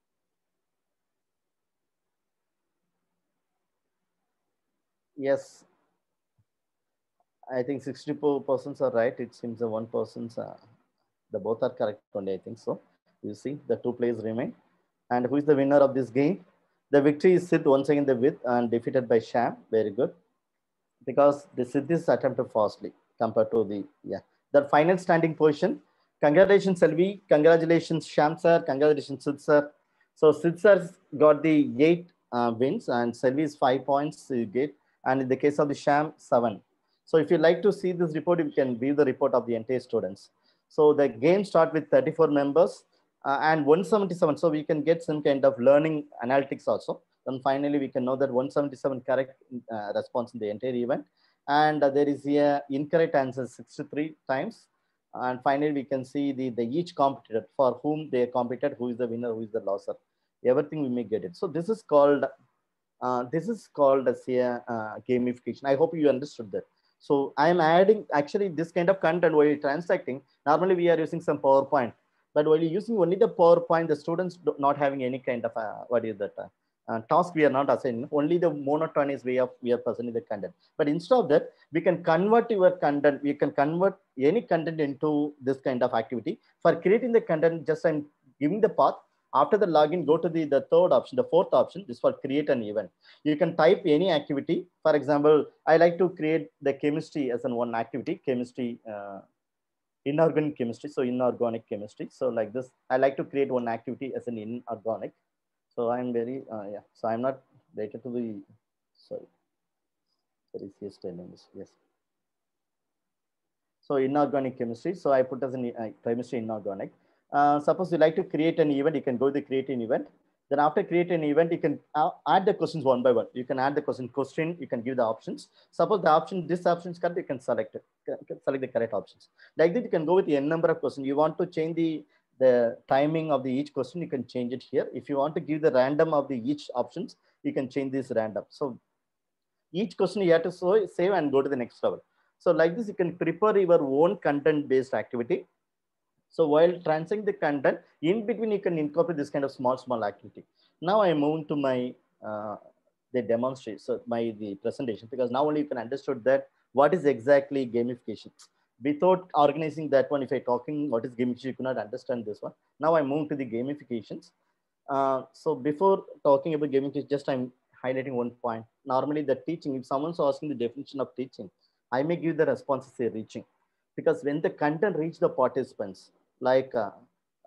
Yes. I think sixty-four persons are right. It seems the one person's, uh, the both are correct only, I think so. You see, the two players remain. And who is the winner of this game? The victory is Sid once again the width and defeated by Sham. Very good. Because the Sid is attempted fastly compared to the, yeah. The final standing position. Congratulations, Selvi. Congratulations, Sham sir. Congratulations, Sid sir. So Sid sir got the eight uh, wins and Selvi is five points. You get And in the case of the sham, seven. So if you like to see this report, you can view the report of the entire students. So the game start with thirty-four members uh, and one seventy-seven. So we can get some kind of learning analytics also. Then finally, we can know that one seventy-seven correct uh, response in the entire event. And uh, there is a incorrect answer sixty-three times. And finally, we can see the, the each competitor for whom they competed, who is the winner, who is the loser. Everything we may get it. So this is called uh, this is called as a uh, gamification. I hope you understood that. So I am adding actually this kind of content while transacting. Normally we are using some PowerPoint, but while using only the PowerPoint, the students do not having any kind of uh, what is that uh, uh, task we are not assigning. Only the monotonous way of we are presenting the content. But instead of that, we can convert your content. We can convert any content into this kind of activity. For creating the content, just I'm giving the path. After the login, go to the, the third option, the fourth option, this for create an event. You can type any activity. For example, I like to create the chemistry as an one activity, chemistry, uh, inorganic chemistry. So inorganic chemistry. So like this, I like to create one activity as an inorganic. So I'm very, uh, yeah. So I'm not related to the, sorry, there is yes, telling this, yes. So inorganic chemistry. So I put as an uh, chemistry inorganic. Uh, suppose you like to create an event, you can go to the create an event. Then after create an event, you can uh, add the questions one by one. You can add the question question, you can give the options. Suppose the option, this option is correct, you can select it, can select the correct options. Like that, you can go with the n number of questions. You want to change the, the timing of the each question, you can change it here. If you want to give the random of the each options, you can change this random. So each question you have to so, save and go to the next level. So like this, you can prepare your own content-based activity. So while transferring the content, in between you can incorporate this kind of small, small activity. Now I move to my uh, the demonstration, so my the presentation, because now only you can understood that what is exactly gamification. Without organizing that one, if I talking what is gamification, you could not understand this one. Now I move to the gamifications. Uh, so before talking about gamification, just I'm highlighting one point. Normally the teaching, if someone's asking the definition of teaching, I may give the response say reaching, because when the content reach the participants, like uh,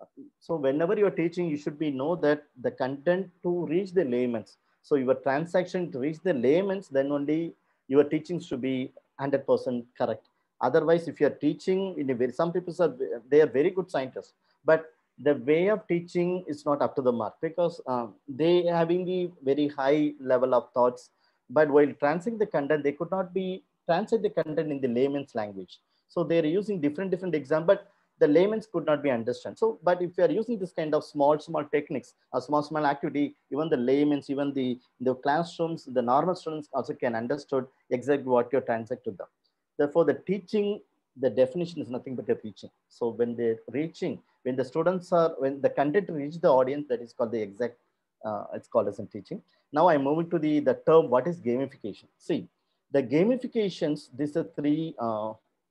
so whenever you're teaching, you should be know that the content to reach the layman's. So your transaction to reach the layman's, then only your teaching should be one hundred percent correct. Otherwise, if you're teaching in a very, some people are, they are very good scientists, but the way of teaching is not up to the mark, because um, they having the very high level of thoughts, but while translating the content, they could not be translate the content in the layman's language. So they're using different, different examples, but the layman's could not be understand. So, but if you are using this kind of small, small techniques, a small, small activity, even the layman's, even the, the classrooms, the normal students also can understood exactly what you're translating to them. Therefore, the teaching, the definition is nothing but a teaching. So when they're reaching, when the students are, when the content reach the audience, that is called the exact, uh, it's called as in teaching. Now I'm moving to the, the term, what is gamification? See, the gamifications, these are three, uh,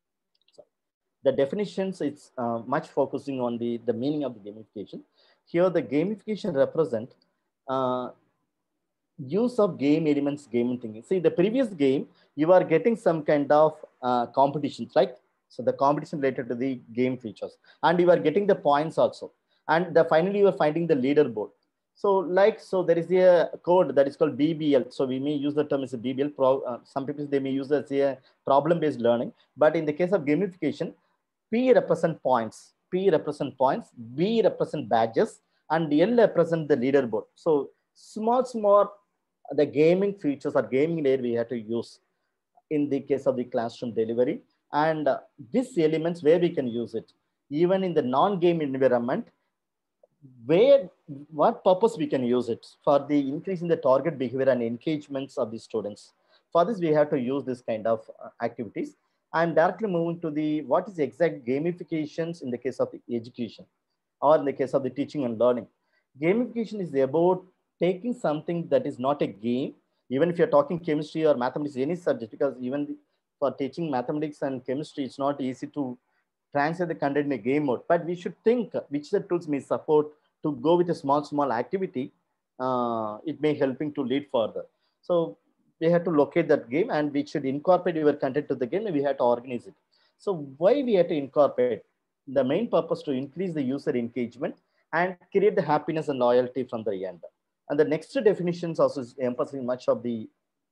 the definitions, it's uh, much focusing on the, the meaning of the gamification. Here, the gamification represent uh, use of game elements, game thinking. See, the previous game, you are getting some kind of uh, competitions, right? So the competition related to the game features, and you are getting the points also. And the, finally, you are finding the leaderboard. So like, so there is a code that is called B B L. So we may use the term as a B B L. Pro, uh, some people, they may use as a problem-based learning. But in the case of gamification, P represent points, P represent points, B represent badges, and L represent the leaderboard. So small, small, the gaming features or gaming layer we have to use in the case of the classroom delivery. And uh, these elements where we can use it, even in the non-game environment, where, what purpose we can use it for the increase in the target behavior and engagements of the students. For this, we have to use this kind of uh, activities. I'm directly moving to the, what is the exact gamifications in the case of the education or in the case of the teaching and learning. Gamification is about taking something that is not a game, even if you're talking chemistry or mathematics, any subject, because even the, for teaching mathematics and chemistry, it's not easy to translate the content in a game mode, but we should think which the tools may support to go with a small, small activity. Uh, it may helping to lead further. So we have to locate that game and we should incorporate your content to the game and we have to organize it. So why we have to incorporate? The main purpose to increase the user engagement and create the happiness and loyalty from the end. And the next definitions also is emphasizing much of the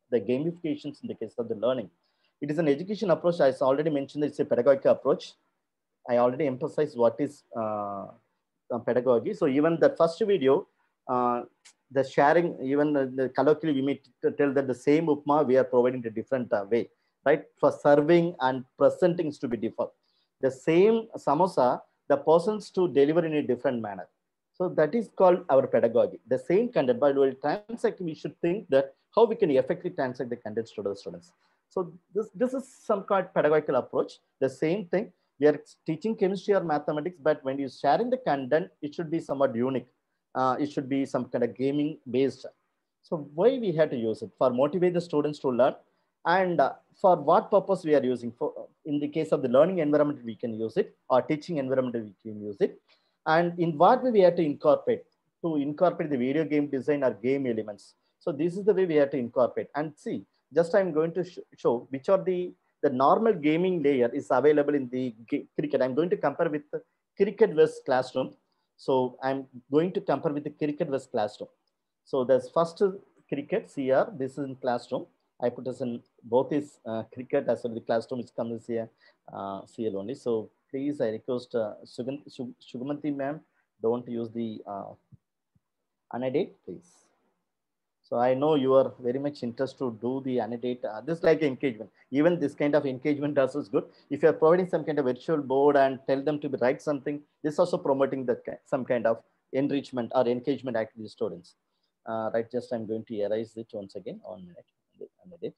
the gamifications in the case of the learning. It is an education approach. I already mentioned it's a pedagogical approach. I already emphasized what is uh, pedagogy. So even the first video, uh, the sharing, even the, the colloquially, we may tell that the same upma we are providing a different uh, way, right? For serving and presenting is to be different. The same samosa, the persons to deliver in a different manner. So that is called our pedagogy. The same content, but while transact, we should think that how we can effectively transact the content to the students. So this, this is some kind of pedagogical approach. The same thing, we are teaching chemistry or mathematics, but when you're sharing the content, it should be somewhat unique. Uh, it should be some kind of gaming based. So why we have to use it? For motivate the students to learn, and uh, for what purpose we are using. For in the case of the learning environment, we can use it, or teaching environment, we can use it. And in what way we have to incorporate? To incorporate the video game design or game elements. So this is the way we have to incorporate. And see, just I'm going to sh show which are the, the normal gaming layer is available in the cricket. I'm going to compare with the cricket versus classroom. So I'm going to compare with the cricket versus classroom. So there's first cricket, C R, this is in classroom. I put this in both is uh, cricket as well as the classroom is comes here, uh, C L only. So please, I request uh, Sugamanti ma'am, don't use the uh, annotate, please. So I know you are very much interested to do the annotate. Uh, this like engagement. Even this kind of engagement also is good. If you are providing some kind of virtual board and tell them to write something, this also promoting that some kind of enrichment or engagement activity students. Uh, right, just I'm going to erase it once again. On minute, annotate.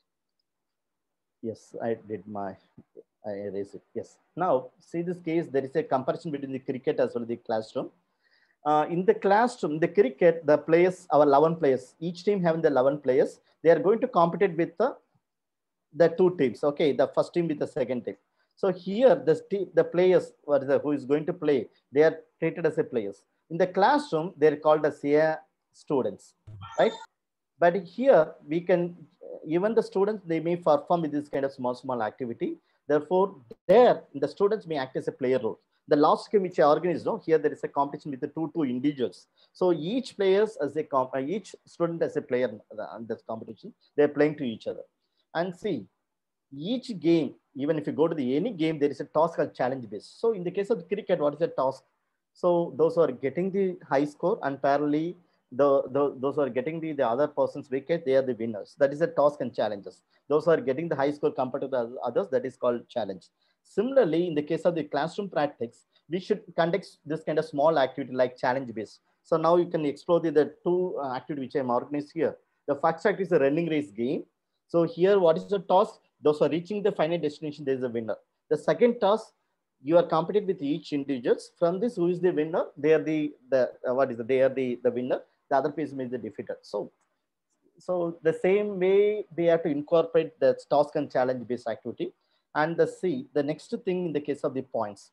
Yes, I did my, I erase it. Yes. Now, see this case, there is a comparison between the cricket as well as the classroom. Uh, in the classroom, the cricket, the players, our eleven players, each team having the eleven players, they are going to compete with the, the two teams. Okay, the first team with the second team. So here, the, the players who is going to play, they are treated as a players. In the classroom, they're called as a students, right? But here we can, even the students, they may perform with this kind of small, small activity. Therefore, there, the students may act as a player role. The last game which I organized, no, here there is a competition with the two, two individuals. So each players as a, comp each student as a player in this competition, they're playing to each other. And see, each game, even if you go to the any game, there is a task called challenge based. So in the case of the cricket, what is the task? So those who are getting the high score and parallelly, the, the those who are getting the, the other person's wicket, they are the winners. That is a task and challenges. Those who are getting the high score compared to the others, that is called challenge. Similarly, in the case of the classroom practice, we should conduct this kind of small activity like challenge based. So now you can explore the, the two uh, activity which I'm organized here. The first activity is a running race game. So here, what is the task? Those who are reaching the final destination, there is a winner. The second task, you are competing with each individuals. From this, who is the winner? They are the, the uh, what is it? They are the, the winner. The other person is the defeated. So, so the same way they have to incorporate the task and challenge based activity. And the C, the next thing in the case of the points.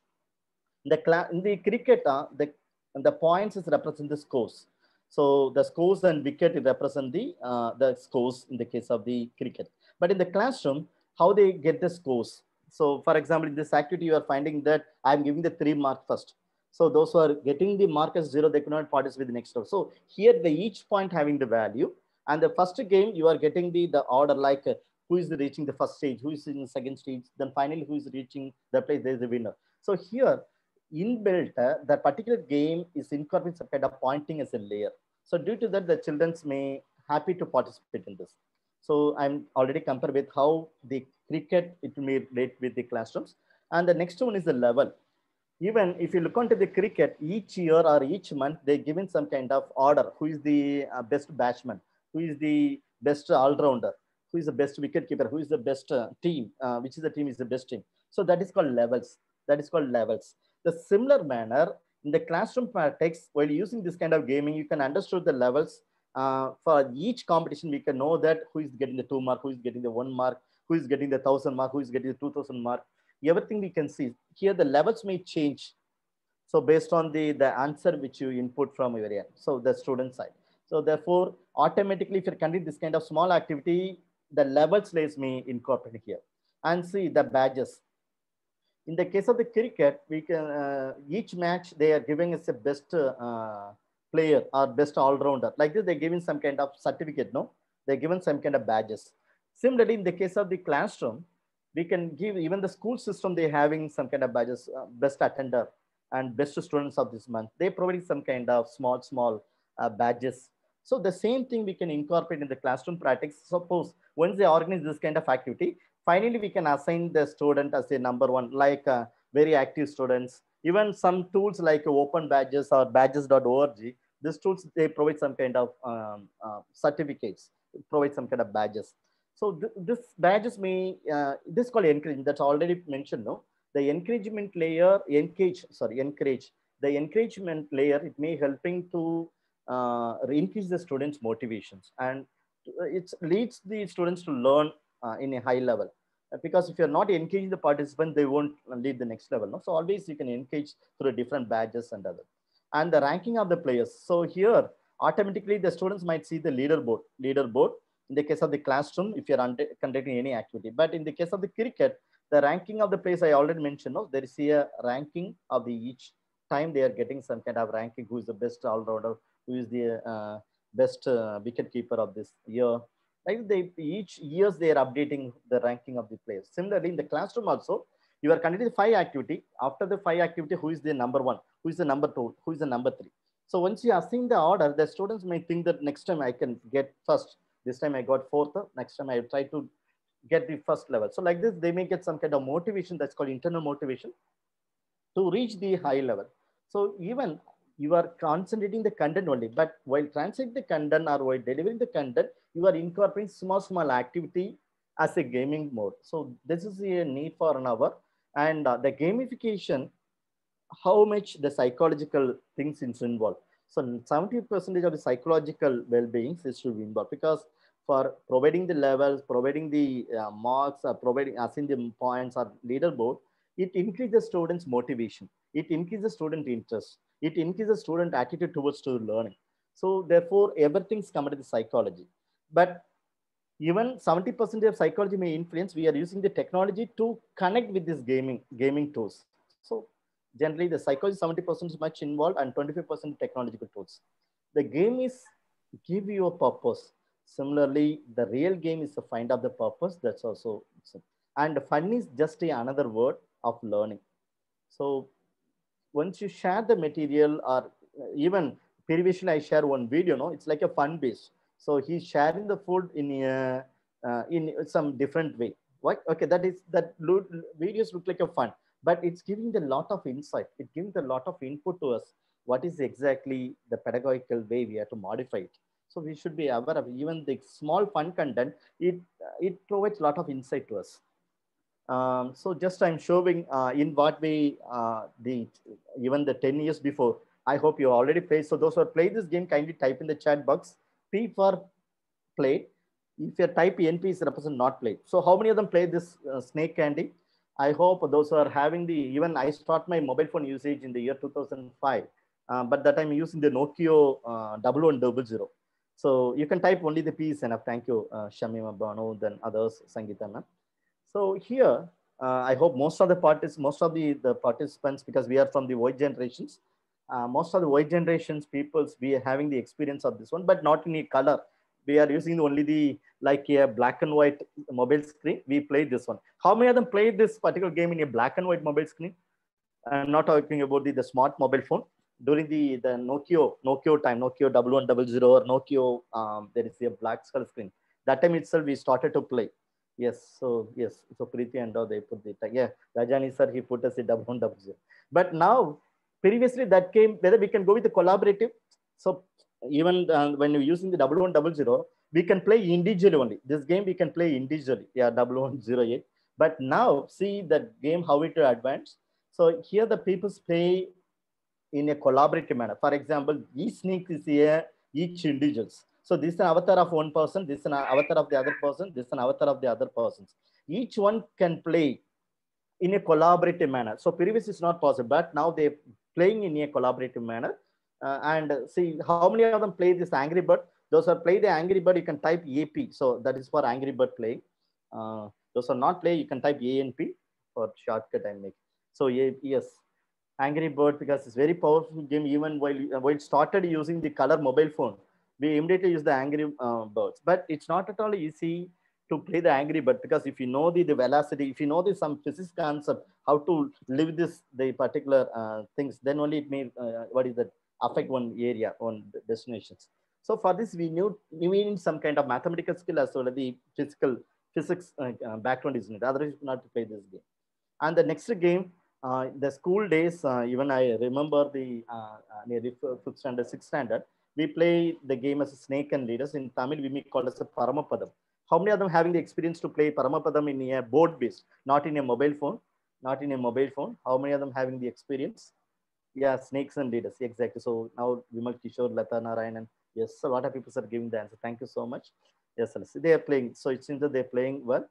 The in the cricket, uh, the, the points is represent the scores. So the scores and wicket represent the, uh, the scores in the case of the cricket. But in the classroom, how they get the scores. So for example, in this activity, you are finding that I'm giving the three mark first. So those who are getting the mark as zero, they cannot participate in the next round. So here, the each point having the value. And the first game, you are getting the, the order like uh, who is reaching the first stage, who is in the second stage, then finally who is reaching the place, there is a winner. So here, inbuilt, uh, that particular game is incorporating some kind of pointing as a layer. So due to that, the children may happy to participate in this. So I'm already compared with how the cricket, it may relate with the classrooms. And the next one is the level. Even if you look onto the cricket, each year or each month, they're given some kind of order. Who is the uh, best batsman? Who is the best all-rounder? Who is the best wicket keeper? Who is the best uh, team? Uh, which is the team is the best team? So that is called levels. That is called levels. The similar manner in the classroom text, while using this kind of gaming, you can understand the levels. Uh, for each competition, we can know that who is getting the two mark, who is getting the one mark, who is getting the thousand mark, who is getting the two thousand mark. Everything we can see here, the levels may change. So based on the, the answer which you input from your end, so the student side. So therefore, automatically, if you're conducting this kind of small activity, the levels lays may incorporate here. And see the badges. In the case of the cricket, we can uh, each match they are giving us a best uh, player or best all-rounder. Like this, they're giving some kind of certificate. No, they're given some kind of badges. Similarly, in the case of the classroom, we can give even the school system, they having some kind of badges, uh, best attender and best students of this month. They providing some kind of small, small uh, badges. So the same thing we can incorporate in the classroom practice. Suppose once they organize this kind of activity, finally we can assign the student as a number one, like uh, very active students. Even some tools like open badges or badges dot org, these tools, they provide some kind of um, uh, certificates, provide some kind of badges. So th this badges may, uh, this called encouragement, that's already mentioned, no? The encouragement layer, encourage, sorry, encourage. The encouragement layer, it may helping to uh, increase the students' motivations, and it leads the students to learn uh, in a high level. Uh, Because if you're not engaging the participant, they won't lead the next level. No? So always you can engage through different badges and other. And the ranking of the players. So here, automatically the students might see the leaderboard, leaderboard in the case of the classroom, if you're under, conducting any activity. But in the case of the cricket, the ranking of the players I already mentioned, no? There is a ranking of the each time they are getting some kind of ranking, who is the best all-rounder, who is the uh, best uh, wicket keeper of this year. Like they, each years they are updating the ranking of the players. Similarly, in the classroom also, you are conducting five activity. After the five activity, who is the number one, who is the number two, who is the number three. So once you assign the order, the students may think that next time I can get first. This time I got fourth. Next time I try to get the first level. So like this, they may get some kind of motivation, that's called internal motivation, to reach the high level. So even you are concentrating the content only, but while translating the content or while delivering the content, you are incorporating small, small activity as a gaming mode. So this is a need for an hour. And uh, the gamification, how much the psychological things is involved. So seventy percent of the psychological well-being is should be involved, because for providing the levels, providing the uh, marks, or providing assigning the points or leaderboard, it increases students' motivation. It increases student interest. It increases student attitude towards to learning. So therefore, everything's come to the psychology. But even seventy percent of psychology may influence, we are using the technology to connect with this gaming gaming tools. So generally the psychology seventy percent is much involved and twenty-five percent technological tools. The game is give you a purpose. Similarly, the real game is to find out the purpose. That's also, and fun is just a, another word of learning. So once you share the material, or uh, even previously I share one video, no, it's like a fun base. So he's sharing the food in a, uh, in some different way. What? Okay, that is that lo- videos look like a fun, but it's giving the lot of insight. It gives a lot of input to us. What is exactly the pedagogical way we have to modify it? So we should be aware of even the small fun content. It it provides a lot of insight to us. Um, so just I'm showing uh, in what way uh, the even the ten years before. I hope you already played. So those who have played this game, kindly type in the chat box P for played. If you type N P is represent not played. So how many of them played this uh, Snake Candy? I hope those who are having the, even I start my mobile phone usage in the year two thousand five, uh, but that I'm using the Nokia uh, double one double zero. So you can type only the P is enough. Thank you, uh, Shamima Banu, then others, Sangeeta ma'am. So here, uh, I hope most of the parties, most of the, the participants, because we are from the Y generations, uh, most of the Y generations peoples, we are having the experience of this one, but not in a color. We are using only the, like a black and white mobile screen. We played this one. How many of them played this particular game in a black and white mobile screen? I'm not talking about the, the smart mobile phone. During the, the Nokia, Nokia time, Nokia double one double zero or Nokia, um, there is a black skull screen. That time itself, we started to play. Yes, so yes, so Preeti and all, they put the, yeah, Rajani sir, he put us a double one double zero. But now, previously that came, whether we can go with the collaborative. So even uh, when you're using the double one double zero, we can play individually only. This game we can play individually, yeah, double one zero eight. But now, see that game, how it advanced. So here the people play in a collaborative manner. For example, each sneak is here, each individuals. So this is an avatar of one person, this is an avatar of the other person, this is an avatar of the other persons. Each one can play in a collaborative manner. So previous is not possible, but now they're playing in a collaborative manner. Uh, and see how many of them play this Angry Bird. Those who play the Angry Bird, you can type A P. So that is for Angry Bird play. Uh, those who are not play, you can type A N P for shortcut I make. So yes, Angry Bird, because it's very powerful game. Even while while started using the color mobile phone, we immediately use the Angry uh, Birds. But it's not at all easy to play the Angry Bird, because if you know the, the velocity, if you know the some physics concept, how to live this the particular uh, things, then only it may uh, what is that affect one area on destinations. So for this, we knew we need some kind of mathematical skill as well as the physical physics uh, uh, background is needed. Otherwise, not to play this game. And the next game, uh, the school days, uh, even I remember the uh, uh, near the fifth standard, sixth standard, we play the game as a snake and leaders. In Tamil, we may call it as a Paramapadam. How many of them having the experience to play Paramapadam in a board based, not in a mobile phone, not in a mobile phone? How many of them having the experience? Yeah, snakes and leaders, exactly. So now Vimal Kishore, Lata Narayanan, yes, a lot of people are giving the answer. Thank you so much. Yes, they are playing. So it seems that they're playing well.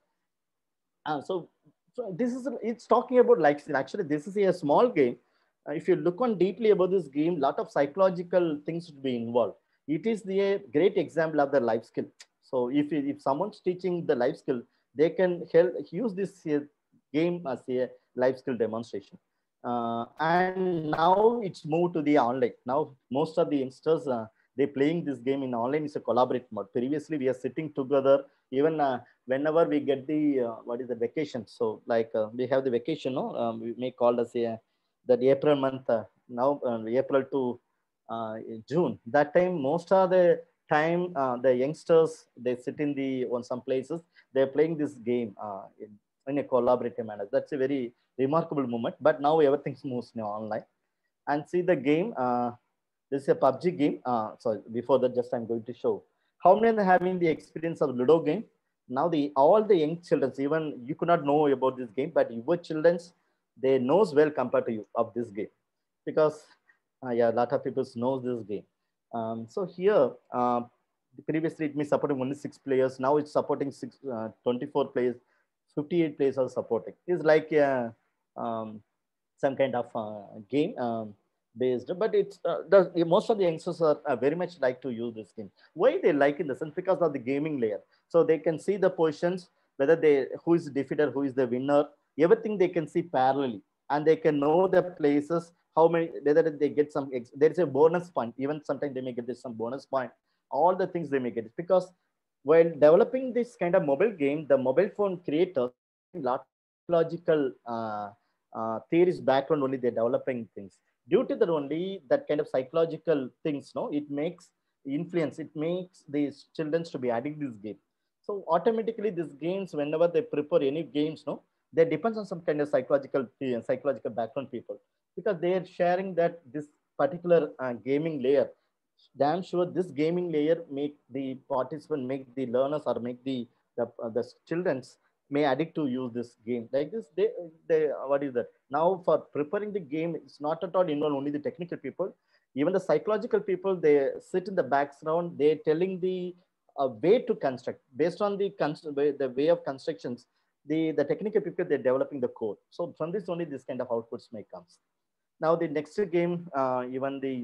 Uh, so, so this is it's talking about life skill. Actually, this is a small game. Uh, if you look on deeply about this game, lot of psychological things should be involved. It is the a great example of the life skill. So if if someone's teaching the life skill, they can help use this uh, game as a life skill demonstration. Uh, and now it's moved to the online. Now most of the youngsters uh, they playing this game in online is a collaborate mode. Previously, we are sitting together. Even uh, whenever we get the uh, what is the vacation, so like uh, we have the vacation, no, um, we may call as a that April month, uh, now uh, April to uh, June. That time, most of the time, uh, the youngsters they sit in the on some places they're playing this game uh, in, in a collaborative manner. That's a very remarkable moment. But now everything moves now online. And see the game. Uh, this is a P U B G game. Uh, so before that, just I'm going to show how many are having the experience of Ludo game. Now the all the young children, even you could not know about this game, but your children's they knows well compared to you of this game, because uh, yeah, a lot of people knows this game. Um, so here, uh, previously it may supporting only six players. Now it's supporting six, uh, twenty-four players, fifty-eight players are supporting. It's like a, um, some kind of uh, game. Um, based, but it's uh, the, most of the youngsters are uh, very much like to use this game. Why they like in the sense, because of the gaming layer, so they can see the positions, whether they who is the defeater, who is the winner, everything they can see parallelly, and they can know the places, how many, whether they get some, there is a bonus point, even sometimes they may get this some bonus point, all the things they may get, because while developing this kind of mobile game, the mobile phone creators a lot of psychological uh, uh, theories background only they're developing things. Due to that only that kind of psychological things, no, it makes influence, it makes these children to be addicted to this game. So automatically these games, whenever they prepare any games, no, they depends on some kind of psychological psychological background people, because they are sharing that this particular uh, gaming layer, damn sure this gaming layer make the participant, make the learners, or make the the, uh, the children's may addict to use this game like this. They they what is that now for preparing the game, it's not at all involve only the technical people, even the psychological people, they sit in the background, they're telling the uh, way to construct based on the const- the way of constructions, the the technical people they're developing the code. So from this only this kind of outputs may comes. Now the next game, uh, even the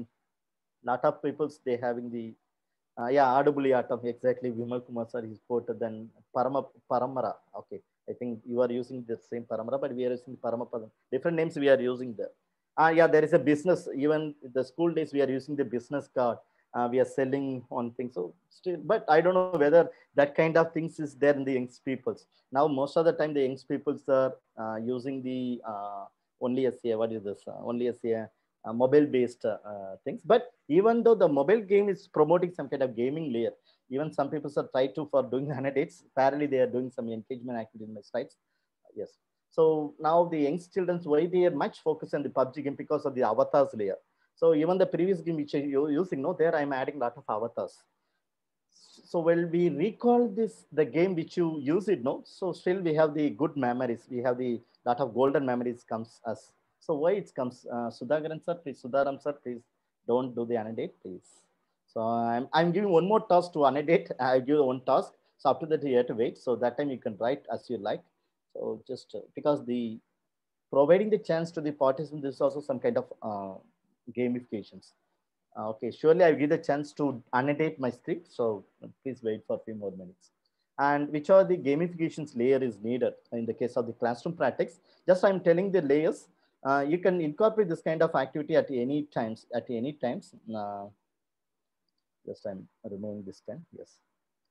lot of people's they having the uh, yeah, Adubuli Atom, exactly. Vimal Kumar sir is quoted then Parama Paramara. Okay, I think you are using the same Paramara, but we are using Paramapadam. Different names we are using there. Ah, uh, yeah, there is a business. Even the school days, we are using the business card. Uh, we are selling on things. So still, but I don't know whether that kind of things is there in the young peoples. Now, most of the time, the young peoples are uh, using the uh, only as a what is this? Uh, only as a uh, mobile-based uh, uh, things. But even though the mobile game is promoting some kind of gaming layer, even some people are trying to for doing annotates. Apparently, they are doing some engagement activity in my slides. Yes. So now the young children's why they are much focused on the P U B G game because of the avatars layer. So even the previous game which you're using, no, there I'm adding a lot of avatars. So when we recall this, the game which you use it, no, so still we have the good memories. We have the lot of golden memories comes us. So why it comes, uh, Sudhakaran sir, please, Sudharam sir, please don't do the annotate, please. So I'm, I'm giving one more task to annotate. I give one task. So after that you have to wait. So that time you can write as you like. So just uh, because the providing the chance to the participants, this is also some kind of uh, gamifications. Uh, okay, surely I'll give the chance to annotate my script. So please wait for a few more minutes. And which are the gamifications layer is needed in the case of the classroom practice. Just I'm telling the layers. Uh, you can incorporate this kind of activity at any times. At any times. Uh, just I'm removing this pen. Yes.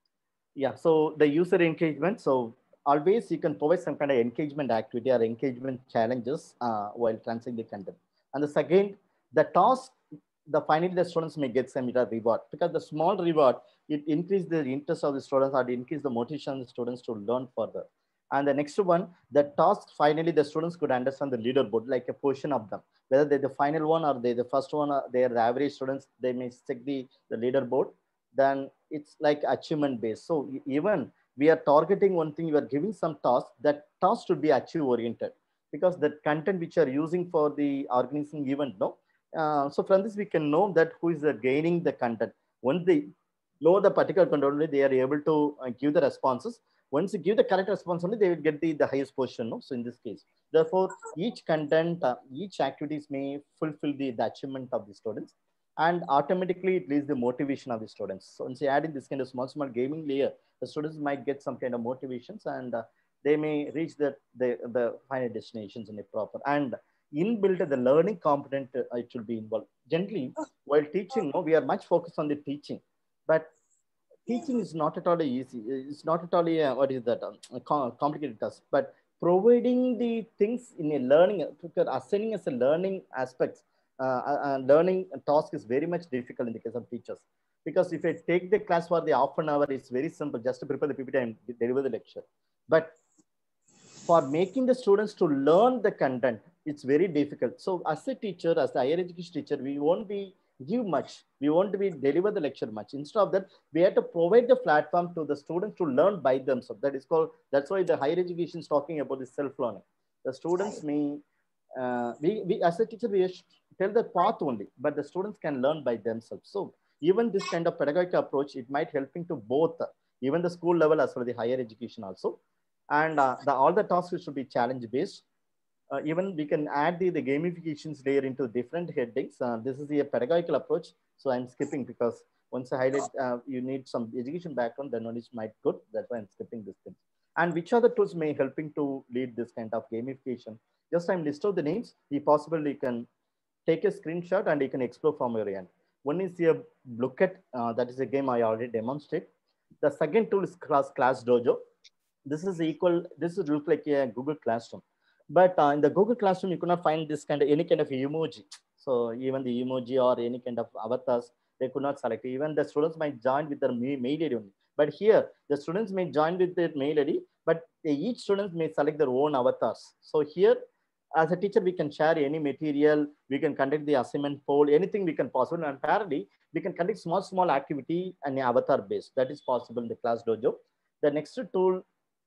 Yeah, so the user engagement. So always you can provide some kind of engagement activity or engagement challenges uh, while translating the content. And the second, the task, the finally the students may get some reward because the small reward, it increase the interest of the students or increase the motivation of the students to learn further. And the next one, the task, finally the students could understand the leaderboard, like a portion of them, whether they're the final one or they're the first one, or they're the average students, they may check the, the leaderboard. Then it's like achievement based. So e- even we are targeting one thing, you are giving some task, that task should be achieve oriented because the content which you are using for the organizing event, no. Uh, so from this we can know that who is uh, gaining the content. Once they know the particular content only, they are able to uh, give the responses. Once you give the correct response only, they will get the, the highest position. No? So in this case, therefore, each content, uh, each activities may fulfill the, the achievement of the students, and automatically it leads the motivation of the students. So once you add in this kind of small, small gaming layer, the students might get some kind of motivations, and uh, they may reach the, the, the final destinations in a proper and inbuilt the learning component, uh, it should be involved. Generally, while teaching, no, we are much focused on the teaching, but teaching is not at all easy. It's not at all a, what is that, um, a complicated task, but providing the things in a learning, because assigning as a learning aspects, uh, uh, uh, learning task is very much difficult in the case of teachers. Because if I take the class for the half an hour, it's very simple, just to prepare the P P T and deliver the lecture. But for making the students to learn the content, it's very difficult. So as a teacher, as the higher education teacher, we won't be give much. We won't be deliver the lecture much. Instead of that, we have to provide the platform to the students to learn by themselves. That is called, that's why the higher education is talking about the self-learning. The students may, uh, we, we, as a teacher, we tell the path only, but the students can learn by themselves. So even this kind of pedagogic approach, it might helping to both, uh, even the school level as well as the higher education also. And uh, the, all the tasks should be challenge based. Uh, even we can add the, the gamifications layer into different headings. Uh, this is the pedagogical approach. So I'm skipping because once I highlight, uh, you need some education background, then knowledge might good. That's why I'm skipping this thing. And which other tools may helping to lead this kind of gamification? Just I'm list out the names. If possible, you can take a screenshot and you can explore from your end. One is here, look at, uh, that is a game I already demonstrated. The second tool is class, class dojo. This is equal, this is look like a Google Classroom. But uh, in the Google Classroom, you could not find this kind of any kind of emoji. So even the emoji or any kind of avatars, they could not select. Even the students might join with their mail I D only. But here, the students may join with their mail I D, but they, each student may select their own avatars. So here, as a teacher, we can share any material, we can conduct the assignment poll, anything we can possible. And parallelly, we can conduct small, small activity and avatar based. That is possible in the Class Dojo. The next tool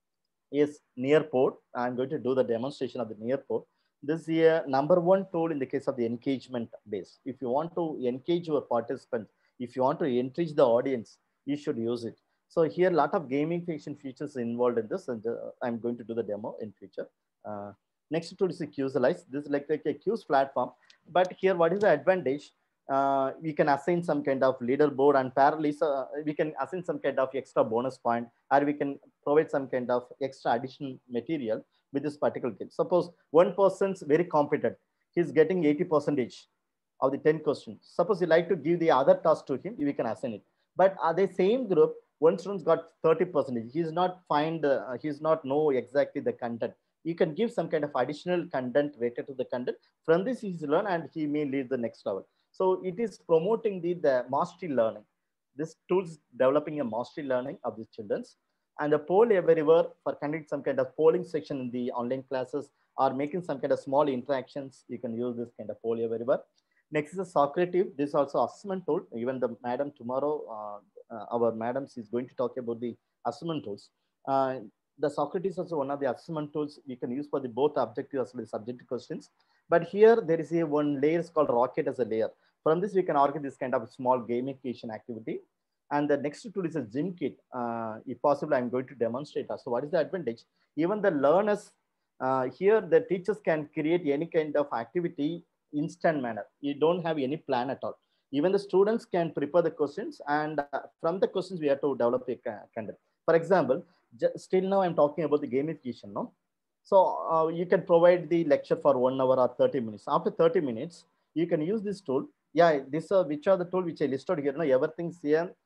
is Nearport. I'm going to do the demonstration of the Nearport. This is a number one tool in the case of the engagement base. If you want to engage your participants, if you want to enrich the audience, you should use it. So here, a lot of gamification features involved in this, and uh, I'm going to do the demo in future. Uh, next tool is a Quizalize. This is like, like a quiz platform. But here, what is the advantage? Uh, we can assign some kind of leaderboard, and parallelly, uh, we can assign some kind of extra bonus point, or we can provide some kind of extra additional material with this particular game. Suppose one person's very competent, he's getting eighty percentage of the ten questions. Suppose you like to give the other task to him, we can assign it. But are the same group, one student's got thirty percentage. He's not find, uh, he's not know exactly the content. You can give some kind of additional content related to the content. From this, he's learn and he may lead the next level. So it is promoting the, the mastery learning. This tool is developing a mastery learning of the children's. And the poll everywhere for conducting some kind of polling section in the online classes or making some kind of small interactions, you can use this kind of poll everywhere. Next is a Socrative. This is also assessment tool. Even the madam tomorrow, uh, uh, our madam is going to talk about the assessment tools. Uh, the Socrates is also one of the assessment tools we can use for the both objective as well as subjective questions. But here there is a one layer is called Rocket as a layer. From this, we can organize this kind of small gamification activity. And the next tool is a gym kit. Uh, if possible, I'm going to demonstrate. So what is the advantage? Even the learners, uh, here the teachers can create any kind of activity instant manner. You don't have any plan at all. Even the students can prepare the questions, and uh, from the questions we have to develop a content. For example, still now I'm talking about the gamification, no? So uh, you can provide the lecture for one hour or thirty minutes. After thirty minutes, you can use this tool. Yeah, this uh, which are the tool which I listed here. No, everything's here.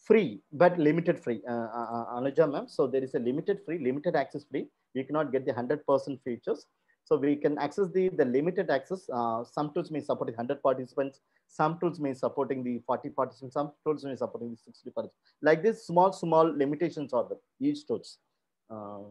free, but limited free, uh, uh, uh, Anuja ma'am. So there is a limited free, limited access free. We cannot get the one hundred percent features. So we can access the, the limited access. Uh, some tools may support one hundred participants. Some tools may supporting the forty participants. Some tools may supporting the sixty participants. Like this, small, small limitations are there, each tools. Uh,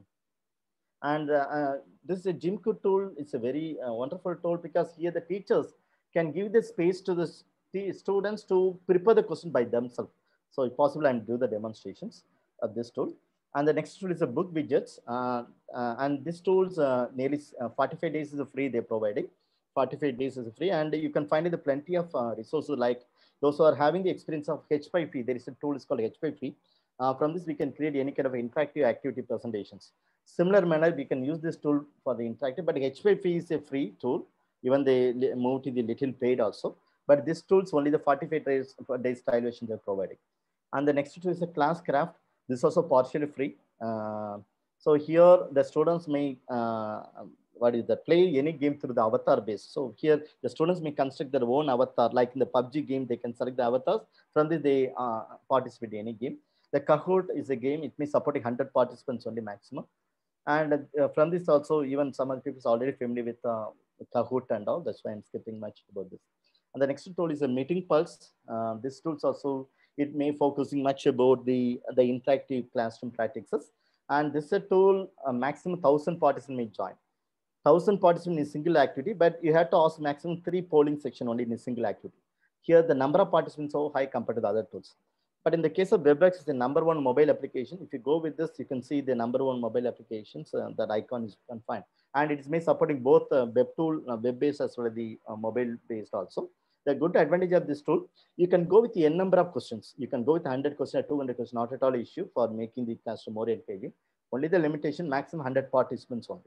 and uh, uh, this is a Jimco tool. It's a very uh, wonderful tool because here the teachers can give the space to the st students to prepare the question by themselves. So if possible, I'm do the demonstrations of this tool. And the next tool is a book widgets. Uh, uh, and this tool's uh, nearly uh, forty-five days is free they're providing. forty-five days is free. And you can find the plenty of uh, resources like those who are having the experience of H five P. There is a tool is called H five P. Uh, from this, we can create any kind of interactive activity presentations. Similar manner, we can use this tool for the interactive, but H five P is a free tool. Even they move to the little paid also. But this tool is only the forty-five days, days trial version they're providing. And the next tool is a Classcraft. This is also partially free. Uh, so here the students may, uh, what is that, play any game through the avatar base. So here the students may construct their own avatar, like in the P U B G game, they can select the avatars. From this, they uh, participate in any game. The Kahoot is a game, it may support one hundred participants only maximum. And uh, from this also, even some other people are already familiar with uh, Kahoot and all. That's why I'm skipping much about this. And the next tool is a Meeting Pulse. Uh, this tool also, it may focusing much about the, the interactive classroom practices. And this is a tool, a maximum one thousand participants may join. one thousand participants in a single activity, but you have to ask maximum three polling section only in a single activity. Here, the number of participants are high compared to the other tools. But in the case of WebEx, it's the number one mobile application. If you go with this, you can see the number one mobile applications. Uh, that icon is you can find, and it is may supporting both uh, web tool, uh, web-based as well as the uh, mobile-based also. The good advantage of this tool, you can go with the n number of questions. You can go with one hundred questions or two hundred questions, not at all issue for making the classroom more engaging. Only the limitation, maximum one hundred participants only.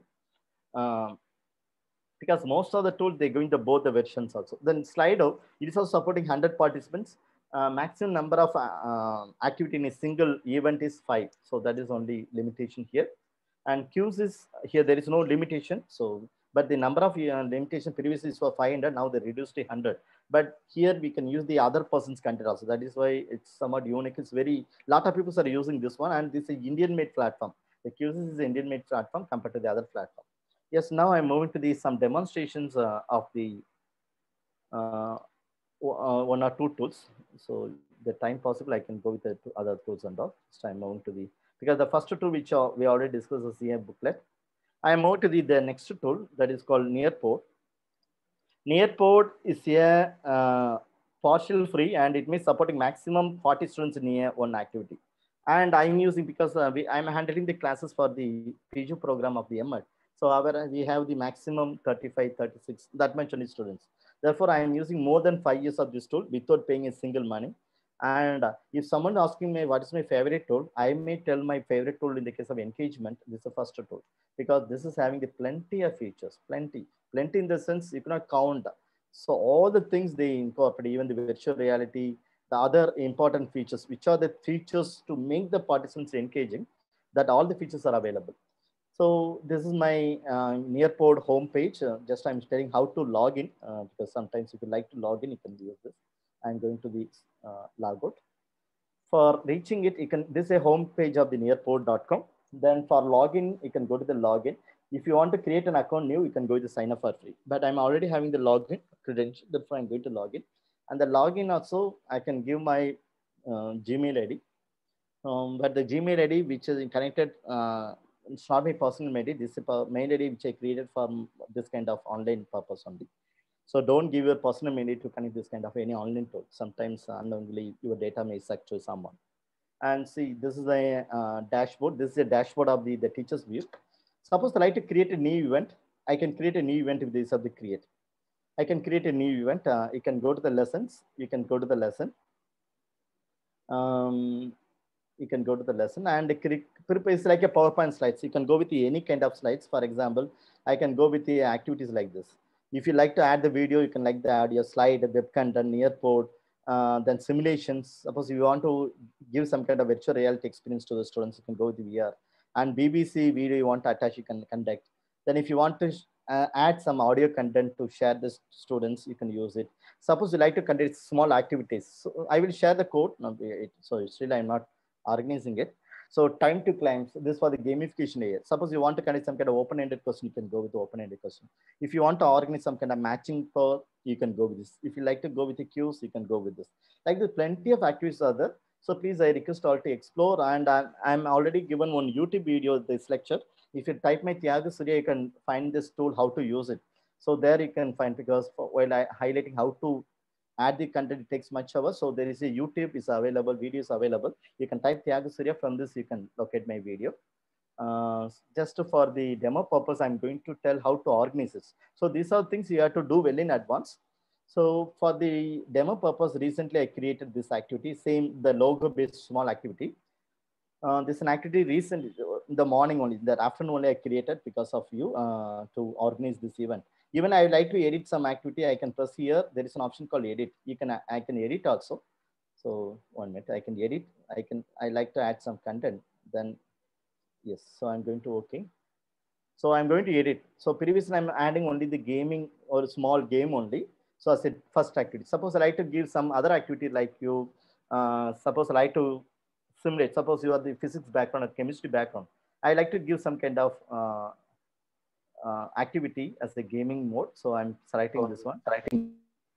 Uh, because most of the tools they're going to both the versions also. Then Slido, it is also supporting one hundred participants. Uh, maximum number of uh, uh, activity in a single event is five. So that is only limitation here. And queues is here, there is no limitation. So, but the number of uh, limitation previously is for five hundred, now they reduced to one hundred. But here we can use the other person's content also. That is why it's somewhat unique. It's very, lot of people are using this one, and this is Indian made platform. The Q S is an Indian made platform compared to the other platform. Yes, now I'm moving to the some demonstrations uh, of the uh, uh, one or two tools. So the time possible, I can go with the two other tools and all. So I'm moving to the, because the first tool which uh, we already discussed is the booklet. I move to the, the next tool that is called Nearpod. Nearpod is a uh, partial free, and it means supporting maximum forty students in a one activity. And I'm using because uh, we, I'm handling the classes for the P G program of the M E D. So our, we have the maximum thirty-five, thirty-six, that much only students. Therefore, I am using more than five years of this tool without paying a single money. And uh, if someone asking me what is my favorite tool, I may tell my favorite tool in the case of engagement. This is the first tool because this is having the plenty of features, plenty, plenty in the sense you cannot count. So all the things they incorporate, even the virtual reality, the other important features, which are the features to make the participants engaging, that all the features are available. So this is my uh, Nearpod homepage. Uh, just I'm telling how to log in uh, because sometimes if you like to log in, you can use this. I'm going to the uh, logout. For reaching it, you can, this is a home page of the nearpod dot com. Then for login, you can go to the login. If you want to create an account new, you can go to sign up for free. But I'm already having the login credential, therefore I'm going to login. And the login also, I can give my uh, Gmail I D. Um, but the Gmail I D, which is connected, uh, it's not my personal mail I D. This is a mail I D which I created for this kind of online purpose only. So don't give your personal mail I D to connect this kind of any online tool. Sometimes unknowingly your data may suck to someone. And see, this is a uh, dashboard. This is a dashboard of the, the teacher's view. Suppose I like to create a new event. I can create a new event with this of the create. I can create a new event. Uh, you can go to the lessons. You can go to the lesson. Um, you can go to the lesson and it's like a PowerPoint slides. You can go with the, any kind of slides. For example, I can go with the activities like this. If you like to add the video, you can like the audio slide, web content, Nearpod, uh, then simulations. Suppose you want to give some kind of virtual reality experience to the students, you can go with the V R. And B B C video you want to attach, you can conduct. Then if you want to uh, add some audio content to share this students, you can use it. Suppose you like to conduct small activities. So I will share the code. No, it, so still I'm not organizing it. So time to climb. So this for the gamification area. Suppose you want to conduct some kind of open-ended question, you can go with the open-ended question. If you want to organize some kind of matching for, you can go with this. If you like to go with the cues, you can go with this. Like the plenty of activities are there. So please, I request all to explore. And I'm, I'm already given one YouTube video this lecture. If you type my Thiago Surya, you can find this tool, how to use it. So there you can find, because for, while I highlighting how to add the content, it takes much hours. So there is a YouTube is available, videos available. You can type Thiago Surya, from this you can locate my video. Uh, just for the demo purpose, I'm going to tell how to organize this. So these are things you have to do well in advance. So for the demo purpose, recently I created this activity, same the logo based small activity. Uh, this is an activity recently, in the morning only, in the afternoon only I created because of you uh, to organize this event. Even I would like to edit some activity, I can press here. There is an option called edit. You can, I can edit also. So one minute, I can edit. I can, I like to add some content. Then yes, so I'm going to okay. So I'm going to edit. So previously I'm adding only the gaming or small game only. So I said first activity. Suppose I like to give some other activity like you, uh, suppose I like to simulate. Suppose you are the physics background or chemistry background. I like to give some kind of uh, uh, activity as a gaming mode. So I'm selecting this one. Selecting.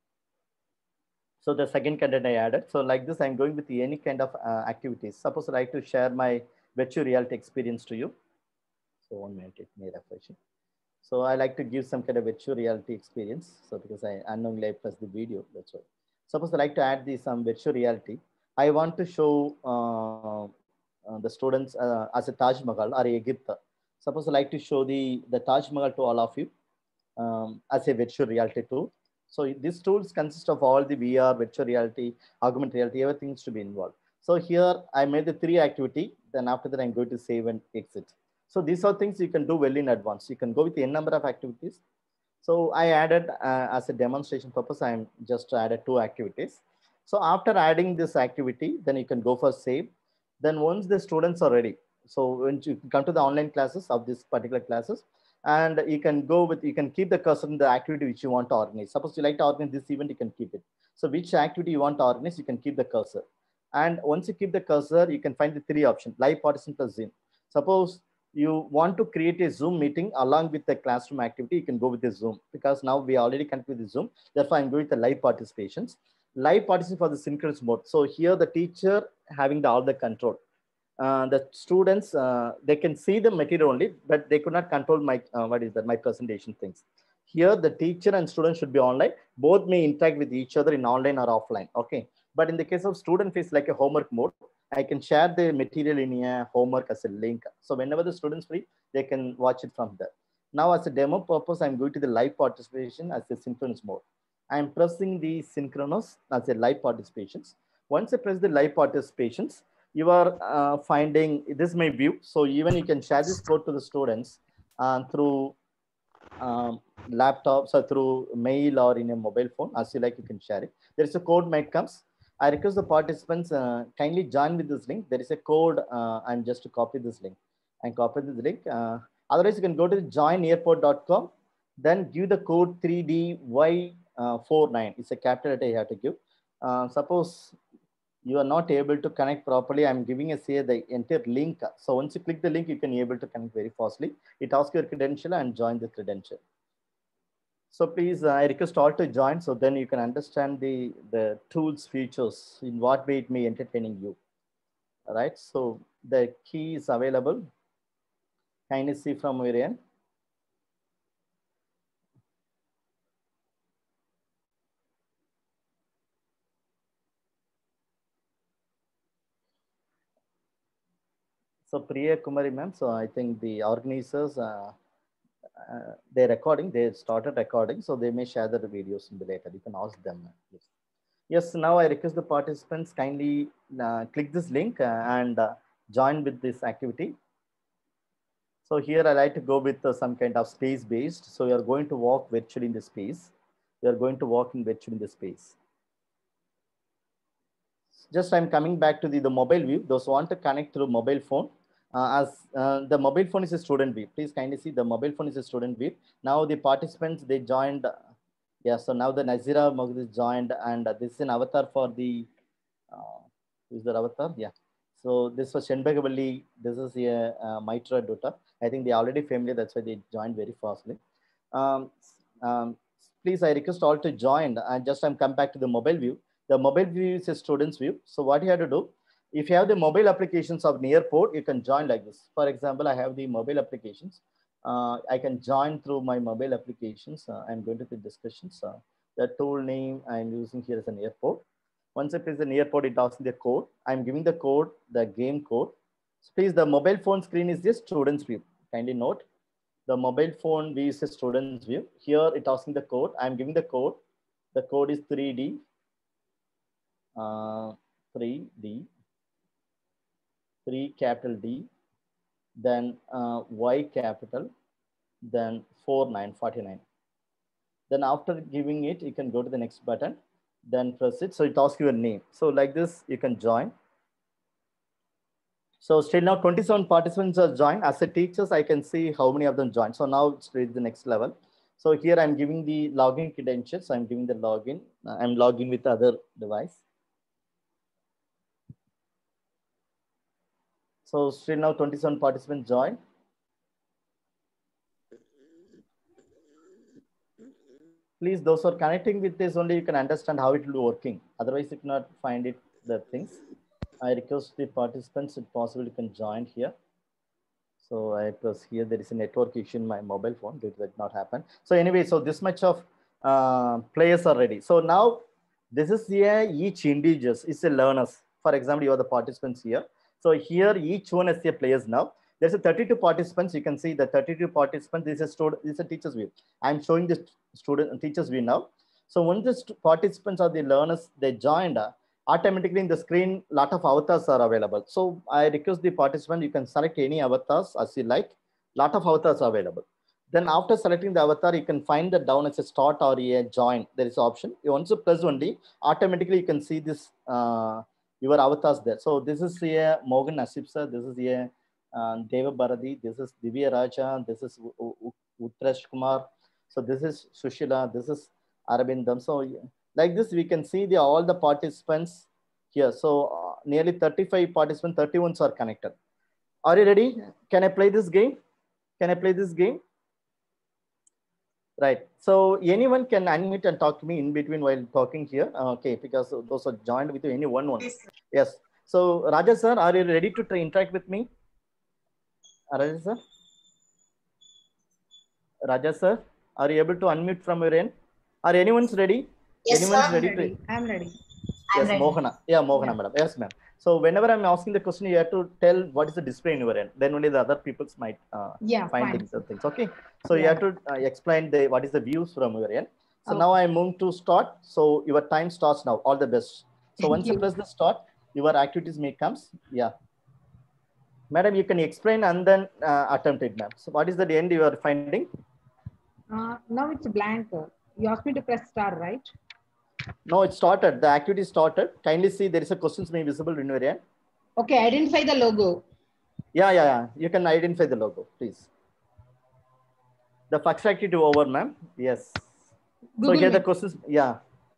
So the second content I added. So like this, I'm going with any kind of uh, activities. Suppose I like to share my virtual reality experience to you. So one minute, it may refresh. So I like to give some kind of virtual reality experience. So because I unknowingly I press the video, that's why. Suppose I like to add the some virtual reality. I want to show uh, uh, the students uh, as a Taj Mahal or Egypt. Suppose I like to show the, the Taj Mahal to all of you um, as a virtual reality tool. So these tools consist of all the V R, virtual reality, augmented reality, everything is to be involved. So here I made the three activity. Then after that, I'm going to save and exit. So these are things you can do well in advance. You can go with n number of activities. So I added uh, as a demonstration purpose, I'm just added two activities. So after adding this activity, then you can go for save. Then once the students are ready, so when you come to the online classes of this particular classes, and you can go with, you can keep the cursor in the activity which you want to organize. Suppose you like to organize this event, you can keep it. So which activity you want to organize, you can keep the cursor. And once you keep the cursor, you can find the three options, live participant plus Zoom. Suppose you want to create a Zoom meeting along with the classroom activity, you can go with the Zoom, because now we already connect with the Zoom. Therefore, I'm going with the live participations. Live participation for the synchronous mode. So here the teacher having the, all the control. Uh, the students, uh, they can see the material only, but they could not control my, uh, what is that, my presentation things. Here, the teacher and student should be online. Both may interact with each other in online or offline, okay? But in the case of student phase, like a homework mode, I can share the material in a homework as a link. So whenever the students free, they can watch it from there. Now as a demo purpose, I'm going to the live participation as a synchronous mode. I'm pressing the synchronous as a live participations. Once I press the live participations, you are uh, finding this my view. So even you can share this code to the students uh, through um, laptops or through mail or in a mobile phone, as you like, you can share it. There is a code might comes. I request the participants uh, kindly join with this link. There is a code. Uh, I'm just to copy this link and copy this link. Uh, otherwise, you can go to join airport dot com, then give the code three D Y forty-nine. It's a capital letter you have to give. Uh, suppose you are not able to connect properly, I'm giving a say the entire link. So once you click the link, you can be able to connect very fastly. It asks your credential and join the credential. So please, uh, I request all to join, so then you can understand the, the tools features, in what way it may entertaining you. All right, so the key is available. Kindly see from your end. So Priya Kumari ma'am, so I think the organizers, uh, uh, they're recording, they started recording, so they may share the videos in the later. You can ask them. Yes. Yes, now I request the participants kindly uh, click this link uh, and uh, join with this activity. So here I like to go with uh, some kind of space based. So you are going to walk virtually in the space. You are going to walk in virtually in the space. Just I'm coming back to the, the mobile view. Those who want to connect through mobile phone, Uh, as uh, the mobile phone is a student view. Please kindly see the mobile phone is a student view. Now the participants, they joined. uh, Yeah, so now the Nazira Mogul is joined, and uh, this is an avatar for the, uh, is the avatar? Yeah. So this was Shenbagavalli. This is a uh, Maitra Dutta. I think they already familiar. That's why they joined very fastly. Um, um, Please, I request all to join. And just I'm come back to the mobile view. The mobile view is a student's view. So what you have to do, if you have the mobile applications of Nearport, you can join like this. For example, I have the mobile applications. Uh, I can join through my mobile applications. Uh, I'm going to the discussions. Uh, the tool name I'm using here is an airport. Once I press the Nearport, it asks the code. I'm giving the code, the game code. So please, the mobile phone screen is the student's view. Kindly note, the mobile phone view is a student's view. Here it asking the code. I'm giving the code. The code is three D. Uh, three D. three capital D. Then uh, Y capital. Then four nine forty-nine. Then after giving it, you can go to the next button. Then press it. So it asks your name. So like this, you can join. So still now twenty-seven participants are joined. As a teachers, I can see how many of them joined. So now it's reached the next level. So here I'm giving the login credentials. So I'm giving the login. Uh, I'm logging with the other device. So still now twenty-seven participants joined. Please, those who are connecting with this only, you can understand how it will be working. Otherwise, you cannot find it, the things. I request the participants, if possible, you can join here. So I press here, there is a network issue in my mobile phone, did that not happen. So anyway, so this much of uh, players are ready. So now this is here, each individuals is a learners. For example, you are the participants here. So here, each one is a players now. There's a thirty-two participants. You can see the thirty-two participants. This is student, this is a teacher's view. I'm showing the student teacher's view now. So when the participants or the learners, they joined, uh, automatically in the screen, lot of avatars are available. So I request the participant, you can select any avatars as you like. Lot of avatars are available. Then after selecting the avatar, you can find the down as a start or a join. There is an option. You want to press only, automatically you can see this, uh, your avatars there. So this is a Morgan Asip sir. This is a uh, Deva Bharati. This is Divya Raja. This is Utresh Kumar. So this is Sushila. This is Arabindam. So like this, we can see the all the participants here. So uh, nearly thirty-five participants, thirty-one are connected. Are you ready? Can I play this game? Can I play this game? Right. So anyone can unmute and talk to me in between while talking here. Uh, okay, because those are joined with you, any one one. Yes. So Raja sir, are you ready to try interact with me? Raja sir? Raja sir, are you able to unmute from your end? Are anyone's ready? Yes, Anyone's sir. ready? I'm ready. To... I'm ready. Yes, ready. Mohana. Yeah, Mohana, Yeah. madam. Yes, ma'am. So whenever I'm asking the question, you have to tell what is the display in your end. Then only the other people's might uh, Yeah, find fine. the things. Okay. So you Yeah. have to uh, explain the what is the views from your end. So Okay. now I'm moving to start. So your time starts now. All the best. So Thank once you you. press the start, your activities may comes. Yeah. Madam, you can explain and then uh, attempt it, ma'am. So what is the end you are finding? Uh, now it's blank. You asked me to press star, right? No, it started. The activity started. Kindly see there is a questions may visible in your end. Okay, identify the logo. Yeah, yeah, yeah. You can identify the logo, please. The first activity over, ma'am. Yes. Google so here me. the questions, yeah.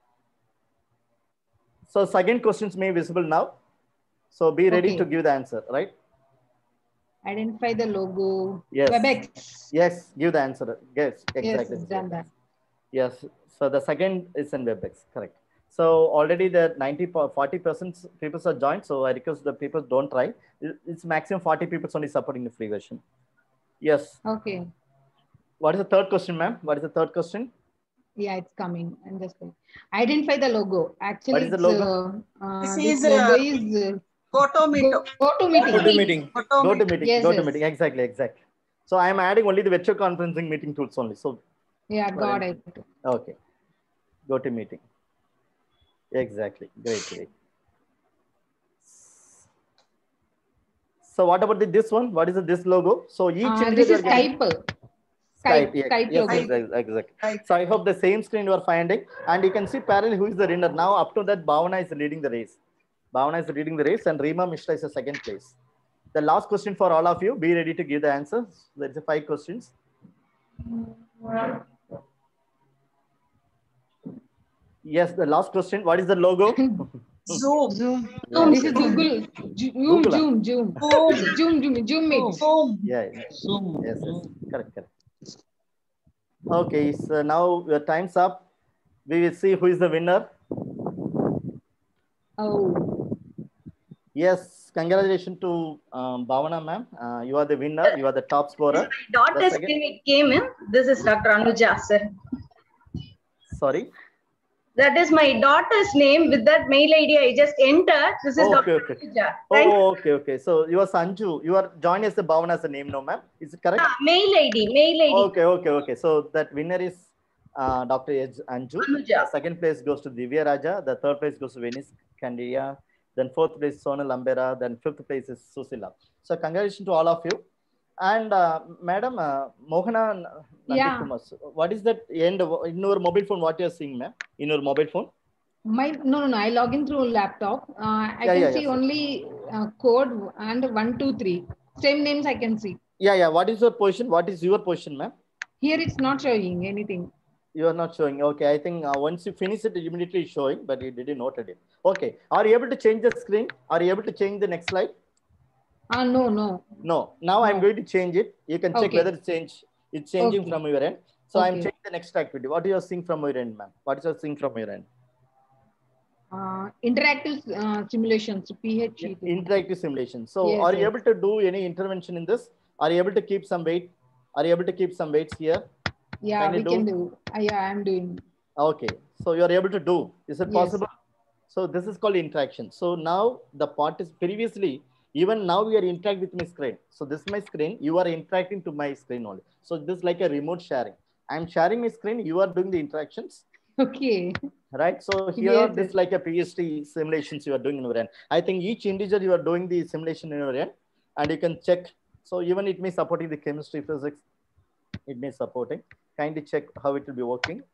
So second questions may visible now. So be ready Okay. to give the answer, right? Identify the logo. Yes. WebEx. Yes, give the answer. Yes, Yes, exactly. it's done that. Yes. So the second is in WebEx, correct. So already the ninety, forty percent people are joined. So I request the people don't try. It's maximum forty people only supporting the free version. Yes. Okay. What is the third question, ma'am? What is the third question? Yeah, it's coming. I'm just going. Identify the logo. Actually, What is the it's, logo? Uh, uh, This this is, logo uh, is uh, Go to meet. go, go to meeting. Go to meeting. Go to meeting. Yes, Go to yes. meeting. Exactly, exactly. So I am adding only the virtual conferencing meeting tools only. So Yeah, got it. okay. Go to meeting. Exactly. Great, great. So what about the, this one? What is the, this logo? So each Uh, individual this is are getting- Skype. Skype, Skype, yes, Skype yes, logo. exactly, exactly. So I hope the same screen you are finding, and you can see parallel who is the winner. Now up to that, Bhavana is leading the race. Bhavana is leading the race, and Rima Mishra is the second place. The last question for all of you. Be ready to give the answers. There's a five questions. Yes, the last question. What is the logo? Zoom. Zoom. Yeah, This is okay. Google. Zoom, Google, ah? Zoom, Zoom. Zoom. Zoom, Zoom, Zoom Meet. Zoom. Yeah, yeah. Zoom. Yes, yes. Correct, correct. Okay, so now your time's up. We will see who is the winner. Oh, Yes, congratulations to um, Bhavana ma'am. Uh, you are the winner. You are the top scorer. Daughter's second- name it came in. This is Doctor Anuja, sir. Sorry. That is my daughter's name. With that mail I D, I just entered. This is Okay, Doctor okay. Anuja. Thank Oh, okay, okay. So you are Sanju. You are joined as the Bhavana as a name, no, ma'am? Is it correct? Ah, mail I D. Mail I D. Okay, okay, okay. So that winner is uh, Doctor Anju. Anuja. The second place goes to Divya Raja. The third place goes to Venice Candia. Then fourth place Sonal Ambera. Then fifth place is Susila. So congratulations to all of you. And uh, Madam uh, Mohana Yeah. Nandikumar, what is that end of, in your mobile phone? What you are seeing, ma'am? In your mobile phone? my no, no, no. I log in through laptop. Uh, I Yeah, can yeah, see yes, sir. only uh, code and one, two, three. Same names I can see. Yeah, yeah. What is your position? What is your position, ma'am? Here it's not showing anything. You are not showing. Okay, I think uh, once you finish it, immediately showing, but you didn't note it. Okay. Are you able to change the screen? Are you able to change the next slide? Ah, no, no. No. Now I'm No. going to change it. You can check Okay. whether it's changed. It's changing Okay. from your end. So I'm Okay. changing the next activity. What are you seeing from your end, ma'am? What is your seeing from your end? Uh, interactive uh, simulations, P H sheet. Interactive simulation. So Yes, are you yes. able to do any intervention in this? Are you able to keep some weight? Are you able to keep some weights here? Yeah, Can you we can do. Uh, yeah, I'm doing. Okay, so you are able to do. Is it Yes. possible? So this is called interaction. So now the part is previously, even now we are interacting with my screen. So this is my screen. You are interacting to my screen only. So this is like a remote sharing. I'm sharing my screen. You are doing the interactions, Okay. right? So here Yes, this yes. like a P H D simulations you are doing in your end. I think each individual you are doing the simulation in your end, and you can check. So even it may supporting the chemistry, physics. It may supporting. Kindly check how it will be working.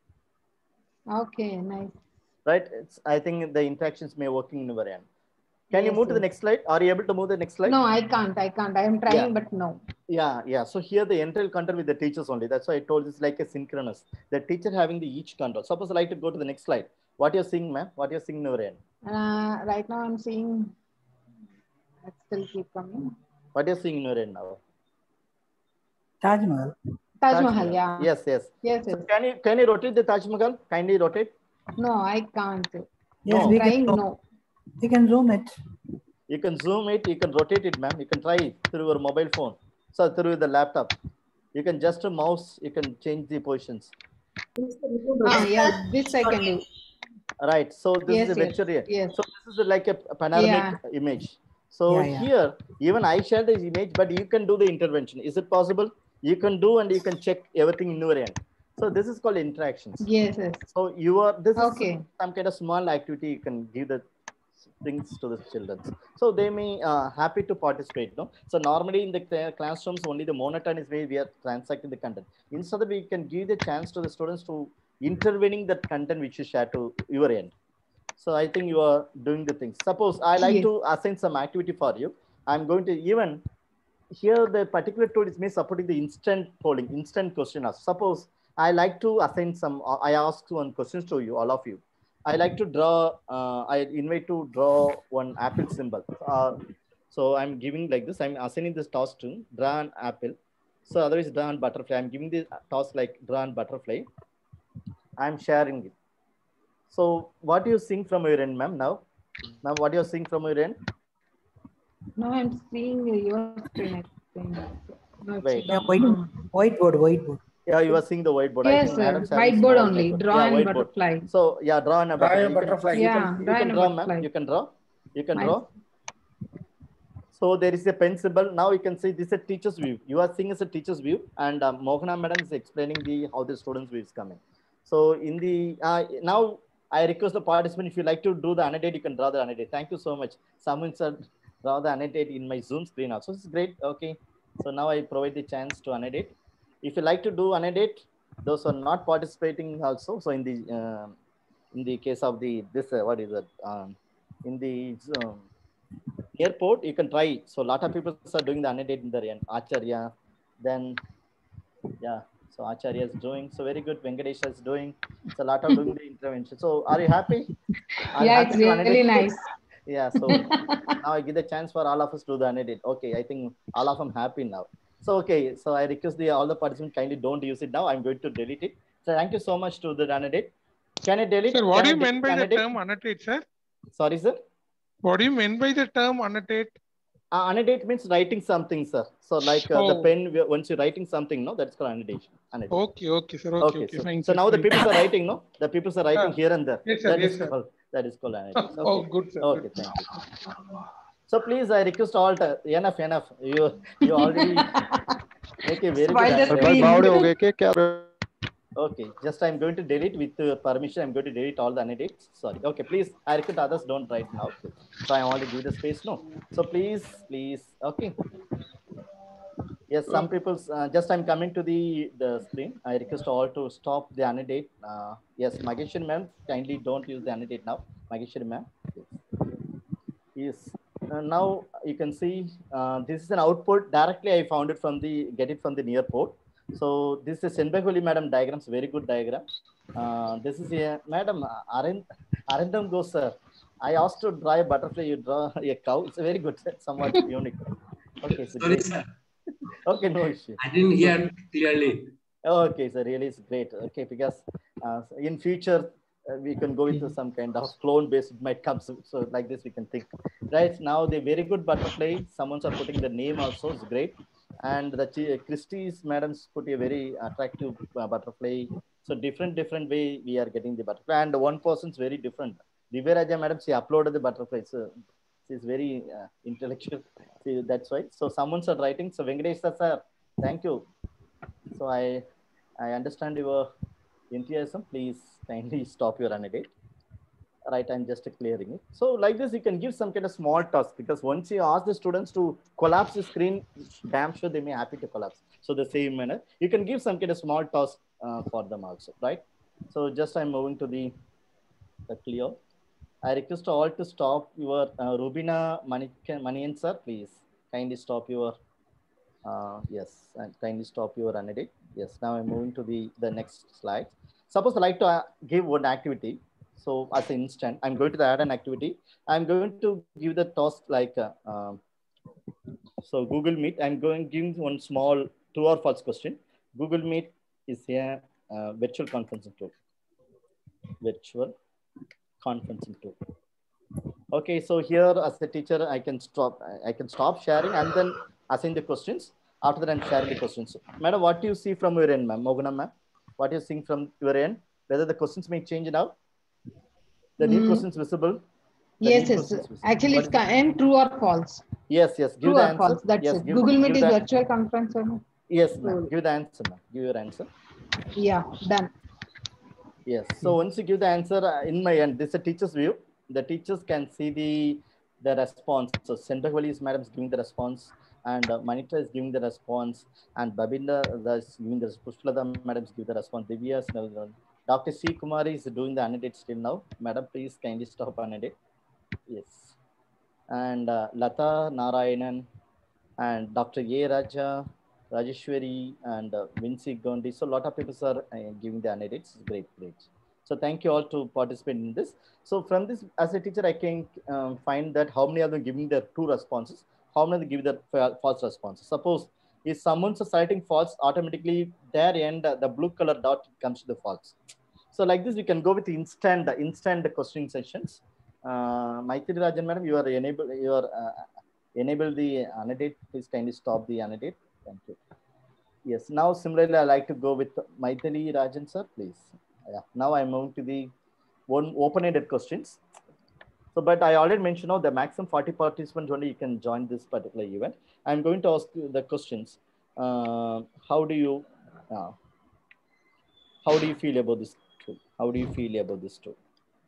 Okay, nice. Right? It's, I think the interactions may working in your end. Can you Yes, move to the yes. next slide? Are you able to move the next slide? No, I can't. I can't. I am trying, Yeah. but no. Yeah, yeah. So here the entire control with the teachers only. That's why I told it's like a synchronous. The teacher having the each control. Suppose I like to go to the next slide. What you're seeing, ma'am? What you're seeing in your end? Uh, right now I'm seeing. Let's still keep coming. What you're seeing in your end now? Taj Mahal. Taj Taj Mahal, Mahal. yeah. Yes, yes. Yes, So yes. can you can you rotate the Taj Mahal? Kindly rotate. No, I can't. Yes, No. we Trying, can. no. We can zoom it. You can zoom it. You can rotate it, ma'am. You can try it through your mobile phone. So through the laptop. You can just a mouse. You can change the positions. Ah, yeah, this I can do. Right. So this Yes, is a yes, vector here. yes. So this is like a panoramic image. So Yeah, yeah. here, even I share this image, but you can do the intervention. Is it possible? You can do and you can check everything in your end. So this is called interactions. Yes, yes. So you are this is Okay. some kind of small activity you can give the things to the children. So they may uh, happy to participate. No. So normally in the cla- classrooms only the monotonous way we are transacting the content. Instead we can give the chance to the students to intervening that content which you share to your end. So I think you are doing the things. Suppose I like Yes. to assign some activity for you. I'm going to even here the particular tool is me supporting the instant polling, instant question ask. Suppose I like to assign some, uh, I ask one questions to you, all of you. I like to draw, uh, I invite to draw one apple symbol. Uh, so I'm giving like this, I'm assigning this task to draw an apple. So otherwise draw an butterfly. I'm giving the task like draw an butterfly. I'm sharing it. So what do you seeing from your end, ma'am, now? Now what you're seeing from your end? Now I'm seeing your screen. I think. No, it's Wait. Yeah, not- white, uh, whiteboard, whiteboard. Yeah, you are seeing the whiteboard. I Yes, think sir. madam's having Whiteboard small only. whiteboard. Draw Yeah, and whiteboard. butterfly. So yeah, draw and a Draw butterfly. a You can- butterfly. You Yeah, can, draw you can and a draw, butterfly. ma'am. You can draw. You can Nice. draw. So there is a pen symbol. Now you can see this is a teacher's view. You are seeing as a teacher's view, and uh, Mohana madam is explaining the how the students' view is coming. So in the uh, now I request the participant if you like to do the annotate, you can draw the annotate. Thank you so much. Someone said draw the annotate in my Zoom screen also. This is great. Okay. So now I provide the chance to annotate. If you like to do annotate, those are not participating also. So in the uh, in the case of the this uh, what is it um, in the um, Airport, you can try. So a lot of people are doing the annotate in the end. Acharya, then yeah. So Acharya is doing. So very good. Venkatesh is doing. So a lot of doing the intervention. So are you happy? Are you Yeah, happy it's to really annotate? nice. Yeah. So now I give the chance for all of us to do the annotate. Okay. I think all of them happy now. So okay. So I request the all the participants kindly don't use it now. I'm going to delete it. So thank you so much to the annotate. Can I delete? Sir, what Can do I you mean delete by the annotate? term annotate, sir? Sorry, sir. What do you mean by the term annotate? Uh, annotate means writing something, sir. So like uh, the Oh. pen, once you're writing something, no, that's called annotation. annotation. Okay, okay, sir. Okay, Okay, okay, so, fine. so sir, now the fine. people are writing, no? The people are writing Ah, here and there. yes, sir, That yes, is sir. called that is called annotation. Oh, Okay. good, sir. Okay, Good. thank you. So please, I request all to, enough, enough. You you already make a very Spoil good the annotation. screen. Okay, just I'm going to delete with uh, permission. I'm going to delete all the annotates. Sorry. Okay, please. I request others don't write now. So I want to give the space. No. So please, please. Okay. Yes, some people. Uh, just I'm coming to the the screen. I request all to stop the annotate. Uh, yes, Mageshwari ma'am, kindly don't use the annotate now. Mageshwari ma'am. Yes. Uh, now you can see uh, this is an output directly. I found it from the get it from the near port. So this is Senbegoli madam diagrams. Very good diagram. Uh, this is a madam Arend Arendam Go sir. I asked to draw a butterfly. You draw a cow. It's very good. Somewhat unique. Okay. So Sorry, great. sir. Okay, no issue. I didn't hear clearly. Okay, so really it's great. Okay, because uh, in future uh, we can go into some kind of clone based, it might come. So, so like this we can think. Right now, the very good butterfly. Someone's are putting the name also. It's great. And the Christie's madams put a very attractive uh, butterfly. So different, different way we are getting the butterfly. And one person's very different. Divya Raja madam, she uploaded the butterfly. So she's very uh, intellectual. See, that's why. So someone's are writing. So Venkatesh sir, thank you. So I I understand your enthusiasm. Please kindly stop your annotate. Right, I'm just clearing it. So like this, you can give some kind of small task because once you ask the students to collapse the screen, damn sure they may happy to collapse. So the same manner, you can give some kind of small task uh, for them also, right? So just I'm moving to the, the clear. I request all to stop your uh, Rubina Manian sir, please kindly stop your uh, yes, and kindly stop your annotate. Yes, now I'm moving to the the next slide. Suppose I like to uh, give one activity. So as an instant, I'm going to add an activity. I'm going to give the task like uh, um, so Google Meet. I'm going to give one small true or false question. Google Meet is a uh, virtual conferencing tool. Virtual conferencing tool. Okay, so here as a teacher, I can stop. I can stop sharing and then assign the questions. After that, I'm sharing the questions. Madam, what do you see from your end, ma'am? Mogana, ma'am, what do you see from your end? Whether the questions may change now? The new mm. questions visible? The yes, yes. Actually, what it's kind true or false. Yes, yes. Give true the or answer. false. That's yes, it. Give, Google give Meet is that. virtual conference. Or no? Yes, ma'am. Give the answer, ma'am. Give your answer. Yeah, done. Yes. So once you give the answer uh, in my end, this is a teacher's view. The teachers can see the the response. So Sendakvali is madam is giving the response, and uh, Manitra is giving the response, and Babinda is giving the response. Pushpalata madam is giving the response. Divya is Doctor C Kumari is doing the annotate still now. Madam, please kindly stop annotate. Yes. And uh, Lata Narayanan and Doctor A Raja, Rajeshwari, and uh, Vinci Gondi. So a lot of people are uh, giving the annotates. Great, great. So thank you all to participate in this. So from this, as a teacher, I can um, find that how many of them giving their true responses, how many give the false responses. Suppose if someone's citing false, automatically their end, uh, the blue color dot comes to the false. So like this, we can go with instant, the instant questioning sessions. Uh, Maitri Rajan, madam, you are enable, you are uh, enable the annotate. Please kindly stop the annotate. Thank you. Yes. Now similarly, I like to go with Maitri Rajan, sir, please. Yeah. Now I'm moving to the one open-ended questions. So, but I already mentioned now the maximum forty participants only you can join this particular event. I'm going to ask you the questions. Uh, how do you, uh, how do you feel about this tool? How do you feel about this tool?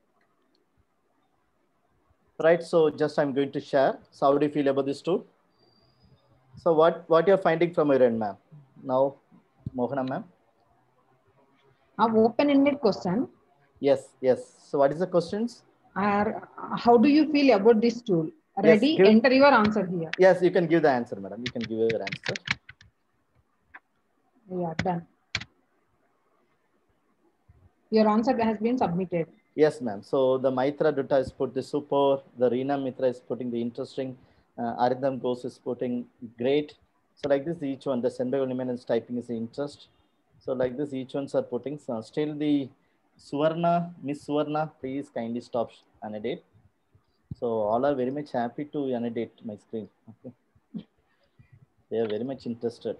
Right. So just I'm going to share. So how do you feel about this tool? So what, what you're finding from your end, ma'am? Now, Mohana, ma'am. A open-ended question. Yes, yes. So what is the questions? Are, how do you feel about this tool? Ready? give- Enter your answer here. Yes, you can give the answer, madam. You can give your answer. Yeah, done. Your answer has been submitted. Yes, ma'am. So the Maitra Dutta is put the super, the Reena Mitra is putting the interesting, uh, Arindam Ghosh is putting great. So like this, each one, the Senbei Uniman is typing is the interest. So like this, each ones are putting. So still the Suvarna, Miss Suvarna, please kindly stop annotate. So all are very much happy to annotate my screen. Okay. They are very much interested.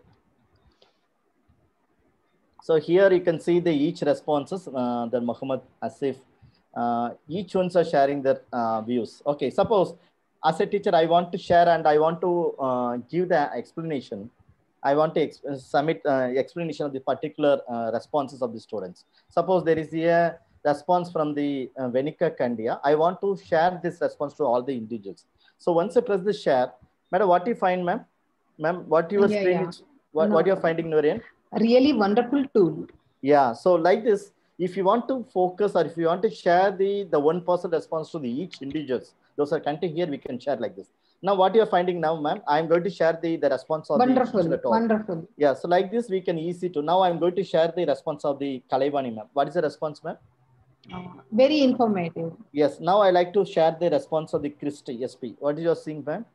So here you can see the each responses, uh, the Muhammad Asif, uh, each ones are sharing their uh, views. Okay, suppose as a teacher, I want to share and I want to uh, give the explanation. I want to ex submit uh, explanation of the particular uh, responses of the students. Suppose there is a response from the uh, Venika Kandia. I want to share this response to all the individuals. So once I press the share, madam, what do you find, ma'am? Ma'am, what your Yeah, screen yeah. is, what, No. what you're finding, Nurian? Really wonderful tool. Yeah, so like this, if you want to focus or if you want to share the the one person response to the each individuals, those are content here, we can share like this. Now what you're finding now, ma'am, I'm going to share the the response of Wonderful, the at all. wonderful. Yeah, so like this we can easy to. Now I'm going to share the response of the Kalaivani, ma'am. What is the response, ma'am? Uh, very informative. Yes, now I like to share the response of the Christy S P. What is your seeing, ma'am?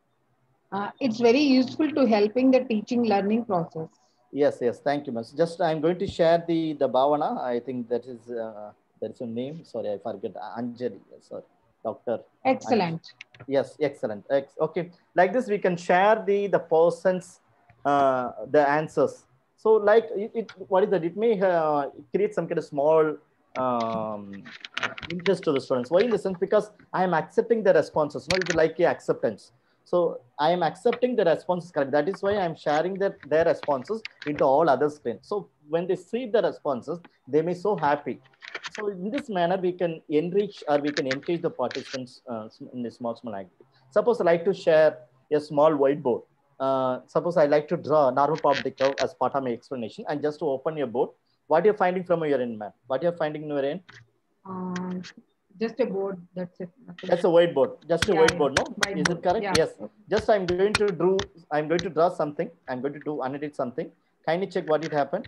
Uh, it's very useful to helping the teaching learning process. Yes, yes, thank you, ma'am. Just I'm going to share the the Bhavana. I think that is uh, that is a name. Sorry, I forget. Anjali. Sorry, Doctor. Excellent. Anjali. Yes, excellent. Ex okay, like this we can share the the person's uh, the answers. So like it, it what is that? It may uh, create some kind of small um, interest to the students. Why in the sense because I am accepting the responses. No, it's like a acceptance. So I am accepting the responses correct. That is why I am sharing their, their responses into all other screens. So when they see the responses, they may so happy. So in this manner, we can enrich or we can engage the participants uh, in a small, small activity. Suppose I like to share a small whiteboard. Uh, suppose I like to draw normal public curve as part of my explanation and just to open your board. What you're finding from your end, ma'am? What you're finding in your end? Um, just a board, that's it. Nothing. That's a whiteboard, just a Yeah, whiteboard, yeah. no? Whiteboard. Is it correct? Yeah. Yes. Just I'm going to draw, I'm going to draw something. I'm going to do annotate something. Kindly check what it happened.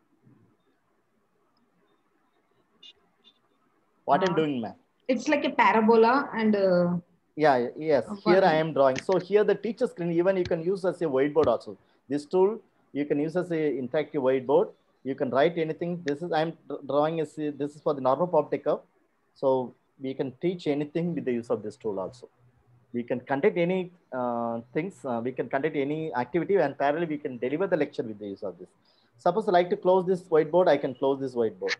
What uh, I'm doing, ma'am? It's like a parabola and uh, yeah, yes. Here I am drawing. So here the teacher screen, even you can use as a whiteboard also. This tool you can use as a interactive whiteboard. You can write anything. This is I'm drawing as a, this is for the normal pop takeoff. So we can teach anything with the use of this tool also. We can conduct any uh, things. Uh, we can conduct any activity and parallel we can deliver the lecture with the use of this. Suppose I like to close this whiteboard. I can close this whiteboard.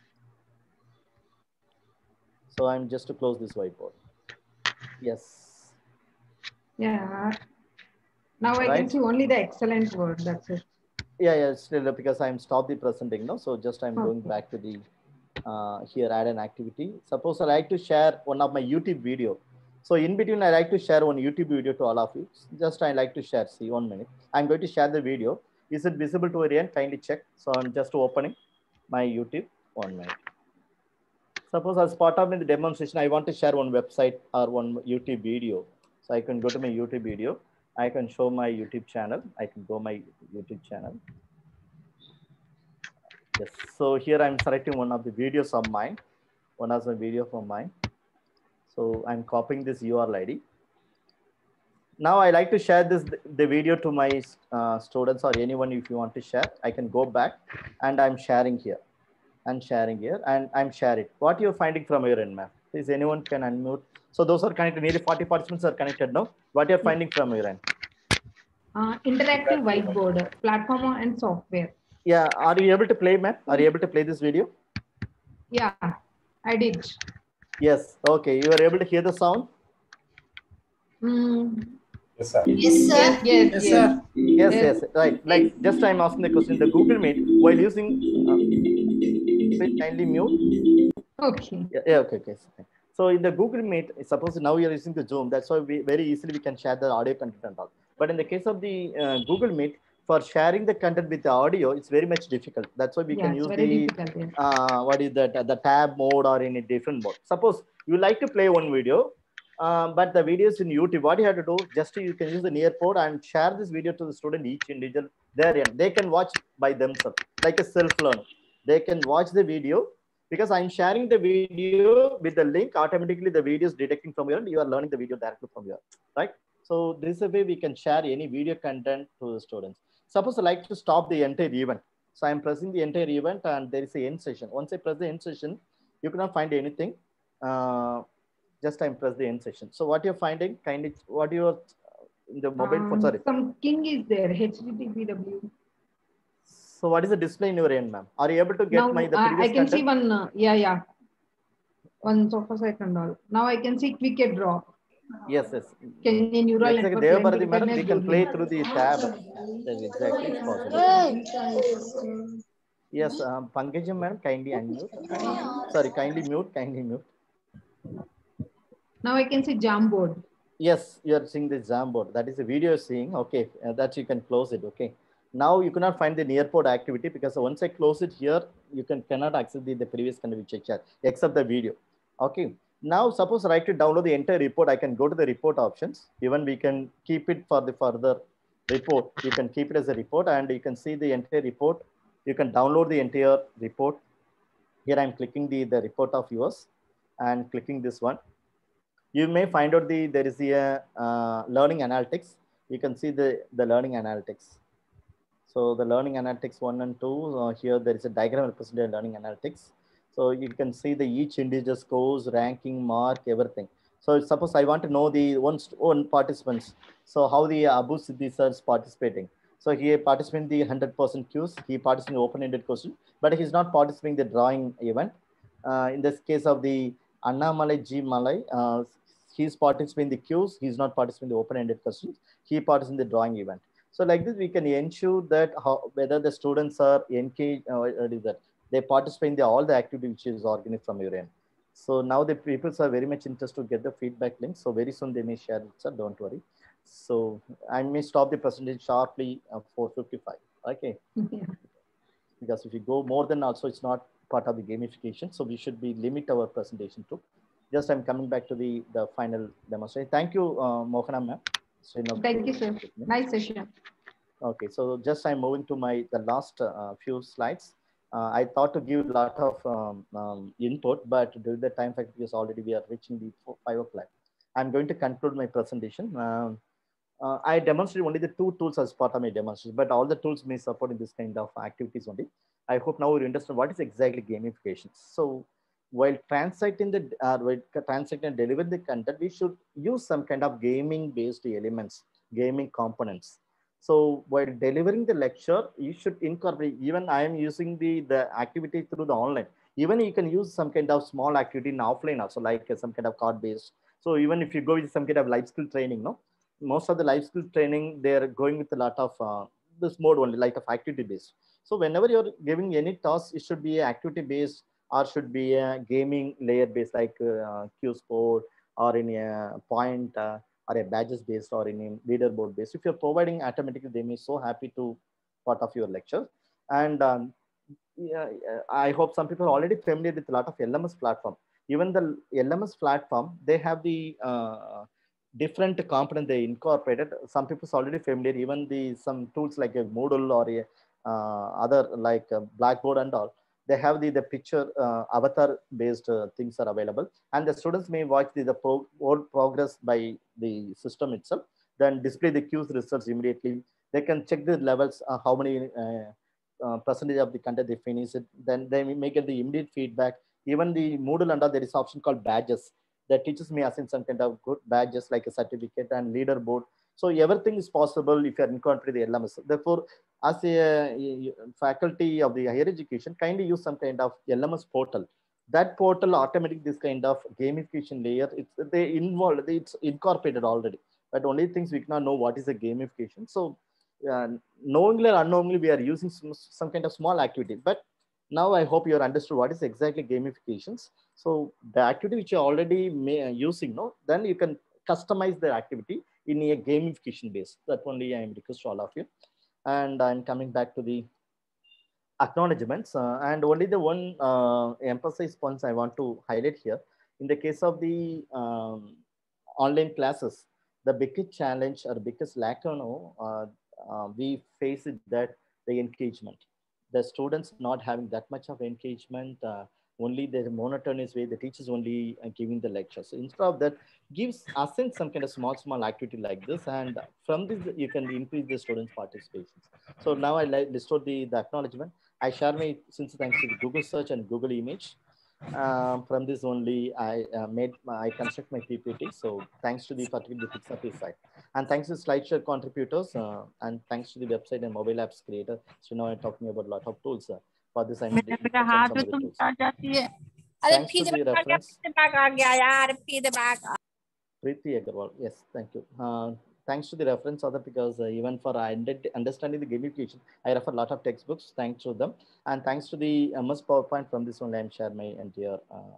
So I'm just to close this whiteboard. Yes. Yeah. Now I right? can see only the excellent word. That's it. Yeah, yeah, still because I'm stopped the presenting now. So just I'm okay. going back to the uh, here add an activity. Suppose I like to share one of my YouTube video. So in between, I like to share one YouTube video to all of you. Just I like to share. See, one minute. I'm going to share the video. Is it visible to everyone? Kindly check. So I'm just opening my YouTube. One minute. Suppose as part of the demonstration, I want to share one website or one YouTube video. So I can go to my YouTube video. I can show my YouTube channel. I can go my YouTube channel. Yes. So here I'm selecting one of the videos of mine. One of the video from mine. So I'm copying this U R L I D. Now I like to share this the video to my uh, students or anyone if you want to share. I can go back and I'm sharing here. And sharing here and I'm sharing. What you're finding from your end, ma'am? Please anyone can unmute. So those are connected. Nearly forty participants are connected now. What you're finding from your end? Uh, interactive whiteboard, platform and software. Yeah. Are you able to play, ma'am? Are you able to play this video? Yeah, I did. Yes. Okay. You are able to hear the sound? Mm. Yes, sir. Yes, sir. Yes, yes, Yes, yes. sir. Yes, Yes. yes. Right. Like just I'm asking the question. The Google Meet while using. Uh, please kindly mute. Okay. Yeah, yeah, okay, okay. So in the Google Meet, suppose now you're using the Zoom, that's why we very easily we can share the audio content and all. But in the case of the uh, Google Meet, for sharing the content with the audio, it's very much difficult. That's why we Yeah, can it's use very the, difficult, yes. uh, what is that, the tab mode or in a different mode. Suppose you like to play one video, Uh, but the videos in YouTube, what you have to do, just you can use the Nearpod and share this video to the student, each individual there, and they can watch by themselves, like a self-learn. They can watch the video because I'm sharing the video with the link. Automatically, the video is detecting from your end. You are learning the video directly from your, right? So this is a way we can share any video content to the students. Suppose I like to stop the entire event. So I'm pressing the entire event and there is a end session. Once I press the end session, you cannot find anything. Uh, just time press the end session. So what you're finding, kind of what you're in the mobile phone, Um, sorry. some king is there, H T T P W. So what is the display in your end, ma'am? Are you able to get Now my the I, previous I can see content? one, uh, yeah, yeah. One sofa set and all. Now I can see quick and draw. Yes, yes. Kenya neural Exactly. network. There, lending Bharati, madam, we internet can play journey. through the tab. That's exactly it's possible. Yes, um, Pankajam, madam, kindly unmute. Uh, sorry, kindly mute, kindly mute. Now I can see Jamboard. Yes, you are seeing the Jamboard. That is the video you're seeing. Okay, uh, that you can close it. Okay. Now you cannot find the Nearpod activity because once I close it here, you can cannot access the, the previous kind of which I shared, except the video. Okay. Now suppose I like to download the entire report. I can go to the report options. Even we can keep it for the further report. You can keep it as a report and you can see the entire report. You can download the entire report. Here I'm clicking the, the report of yours and clicking this one. You may find out the there is a uh, learning analytics. You can see the, the learning analytics. So the learning analytics one and two, uh, here there is a diagram representing learning analytics. So you can see the each individual scores, ranking, mark, everything. So suppose I want to know the one, one participants. So how the Abu Siddhi sir is participating. So he participating in the one hundred percent Qs, he participating in the open-ended question, but he's not participating in the drawing event. Uh, in this case of the Annamalai G. Malai, uh, he's participating in the Qs, he's not participating in the open-ended questions, he participates in the drawing event. So like this, we can ensure that how, whether the students are engaged, uh, what is that, they participate in the, all the activity which is organized from your end. So now the people are very much interested to get the feedback link. So very soon they may share it, sir, don't worry. So I may stop the presentation sharply uh, four fifty-five, okay? Yeah. Because if you go more than also, it's not part of the gamification. So we should be limit our presentation to. Just I'm coming back to the, the final demonstration. Thank you, uh, Mohana ma'am. Thank you, sir. Nice session. Okay, so just I'm moving to my the last uh, few slides. Uh, I thought to give a lot of um, um, input, but due to the time factor, because already we are reaching the four, five o'clock. I'm going to conclude my presentation. Um, uh, I demonstrated only the two tools as part of my demonstration, but all the tools may support in this kind of activities only. I hope now you understand what is exactly gamification. So while transacting the uh, while transacting and delivering the content, we should use some kind of gaming based elements, gaming components. So while delivering the lecture, you should incorporate, even I am using the, the activity through the online. Even you can use some kind of small activity in offline also, like uh, some kind of card based. So even if you go with some kind of life skill training, no, most of the life skill training, they're going with a lot of uh, this mode only, like of activity based. So whenever you're giving any task, it should be activity based or should be a gaming layer based, like uh, Q Sport or in a point. Uh, or a badges based or in a leaderboard based. If you're providing automatically, they may so happy to part of your lecture. And um, yeah, I hope some people are already familiar with a lot of L M S platform. Even the L M S platform, they have the uh, different component they incorporated. Some people are already familiar. Even the some tools like a Moodle or a uh, other like a Blackboard and all, they have the, the picture uh, avatar based uh, things are available, and the students may watch the, the pro progress by the system itself, then display the Q's results immediately. They can check the levels, uh, how many uh, uh, percentage of the content they finish it, then they may get the immediate feedback. Even the Moodle under there is option called badges that teaches me assign some kind of good badges like a certificate and leaderboard. So everything is possible if you are incorporating the L M S. Therefore, as a faculty of the higher education, kindly use some kind of L M S portal. That portal automatically this kind of gamification layer, it's they involved, it's incorporated already. But only things we cannot know what is a gamification. So uh, knowingly or unknowingly, we are using some, some kind of small activity. But now I hope you are understood what is exactly gamifications. So the activity which you're already may, uh, using, no, then you can customize the activity in a gamification base. That only I am request to all of you. And I'm coming back to the acknowledgements, uh, and only the one uh, emphasize points I want to highlight here. In the case of the um, online classes, the biggest challenge or biggest lack, you know, uh, uh, we face it that the engagement. The students not having that much of engagement, uh, only the monotonous way, the teachers only uh, giving the lecture. So instead of that, gives assign some kind of small, small activity like this. And from this, you can increase the students' participation. So now I like restored the, the acknowledgement. I share my, since thanks to the Google search and Google image, um, from this only I uh, made my, I construct my P P T. So thanks to the particular the Pixar site, and thanks to SlideShare contributors, uh, and thanks to the website and mobile apps creator. So now I'm talking about a lot of tools. Uh, for this, I'm मेरा बेटा some, हाथ some में other तुम tools. आ जाती है। अरे Thanks to the feedback आ गया, reference. फीडबैक आ गया यार, feedback. Preeti Agarwal, yes, thank you. Uh, thanks to the reference other, because uh, even for uh, understanding the gamification, I refer a lot of textbooks. Thanks to them, and thanks to the M S PowerPoint. From this one, I'm share my entire uh,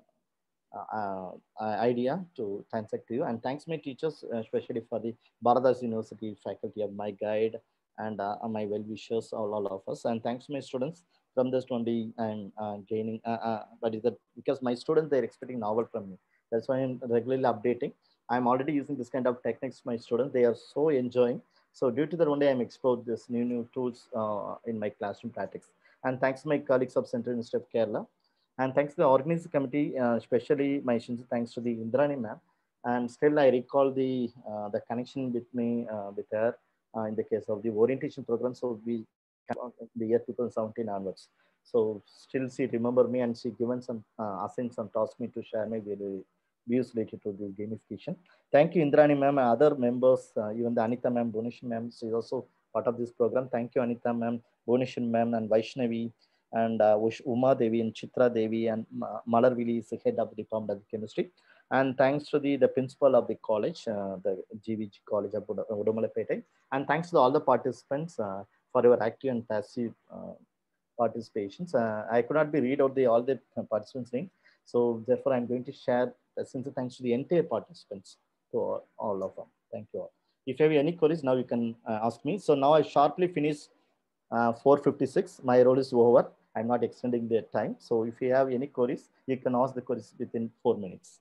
uh, uh, idea to thanks to you, and thanks my teachers, uh, especially for the Bharadas University faculty of my guide and uh, my well wishers, all, all of us, and thanks to my students. From this only I'm uh, gaining, uh, uh, but is that because my students, they're expecting novel from me. That's why I'm regularly updating. I'm already using this kind of techniques. My students, they are so enjoying. So due to that, one day I'm explored this new new tools uh, in my classroom practice. And thanks to my colleagues of Central Institute of Kerala, and thanks to the organizing committee, uh, especially my sincere thanks to the Indrani ma'am. And still I recall the uh, the connection with me uh, with her uh, in the case of the orientation program. So we the year two thousand seventeen onwards. So still she remember me, and she given some uh, assigned some task me to share my views related to the gamification. Thank you, Indrani ma'am, and other members, uh, even the Anita ma'am, Bonishan ma'am, she is also part of this program. Thank you, Anita ma'am, Bonishan ma'am, and Vaishnavi, and uh, Uma Devi and Chitra Devi, and Malar Vili is the head of the Department of Chemistry. And thanks to the, the principal of the college, uh, the G V G College of Udumalapete. And thanks to all the participants uh, for your active and passive uh, participations. Uh, I could not be read out the all the participants' name. So therefore, I'm going to share uh, sincere thanks to the entire participants, to all, all of them. Thank you all. If you have any queries, now you can uh, ask me. So now I sharply finish uh, four fifty-six. My role is over. I'm not extending the time. So if you have any queries, you can ask the queries within four minutes.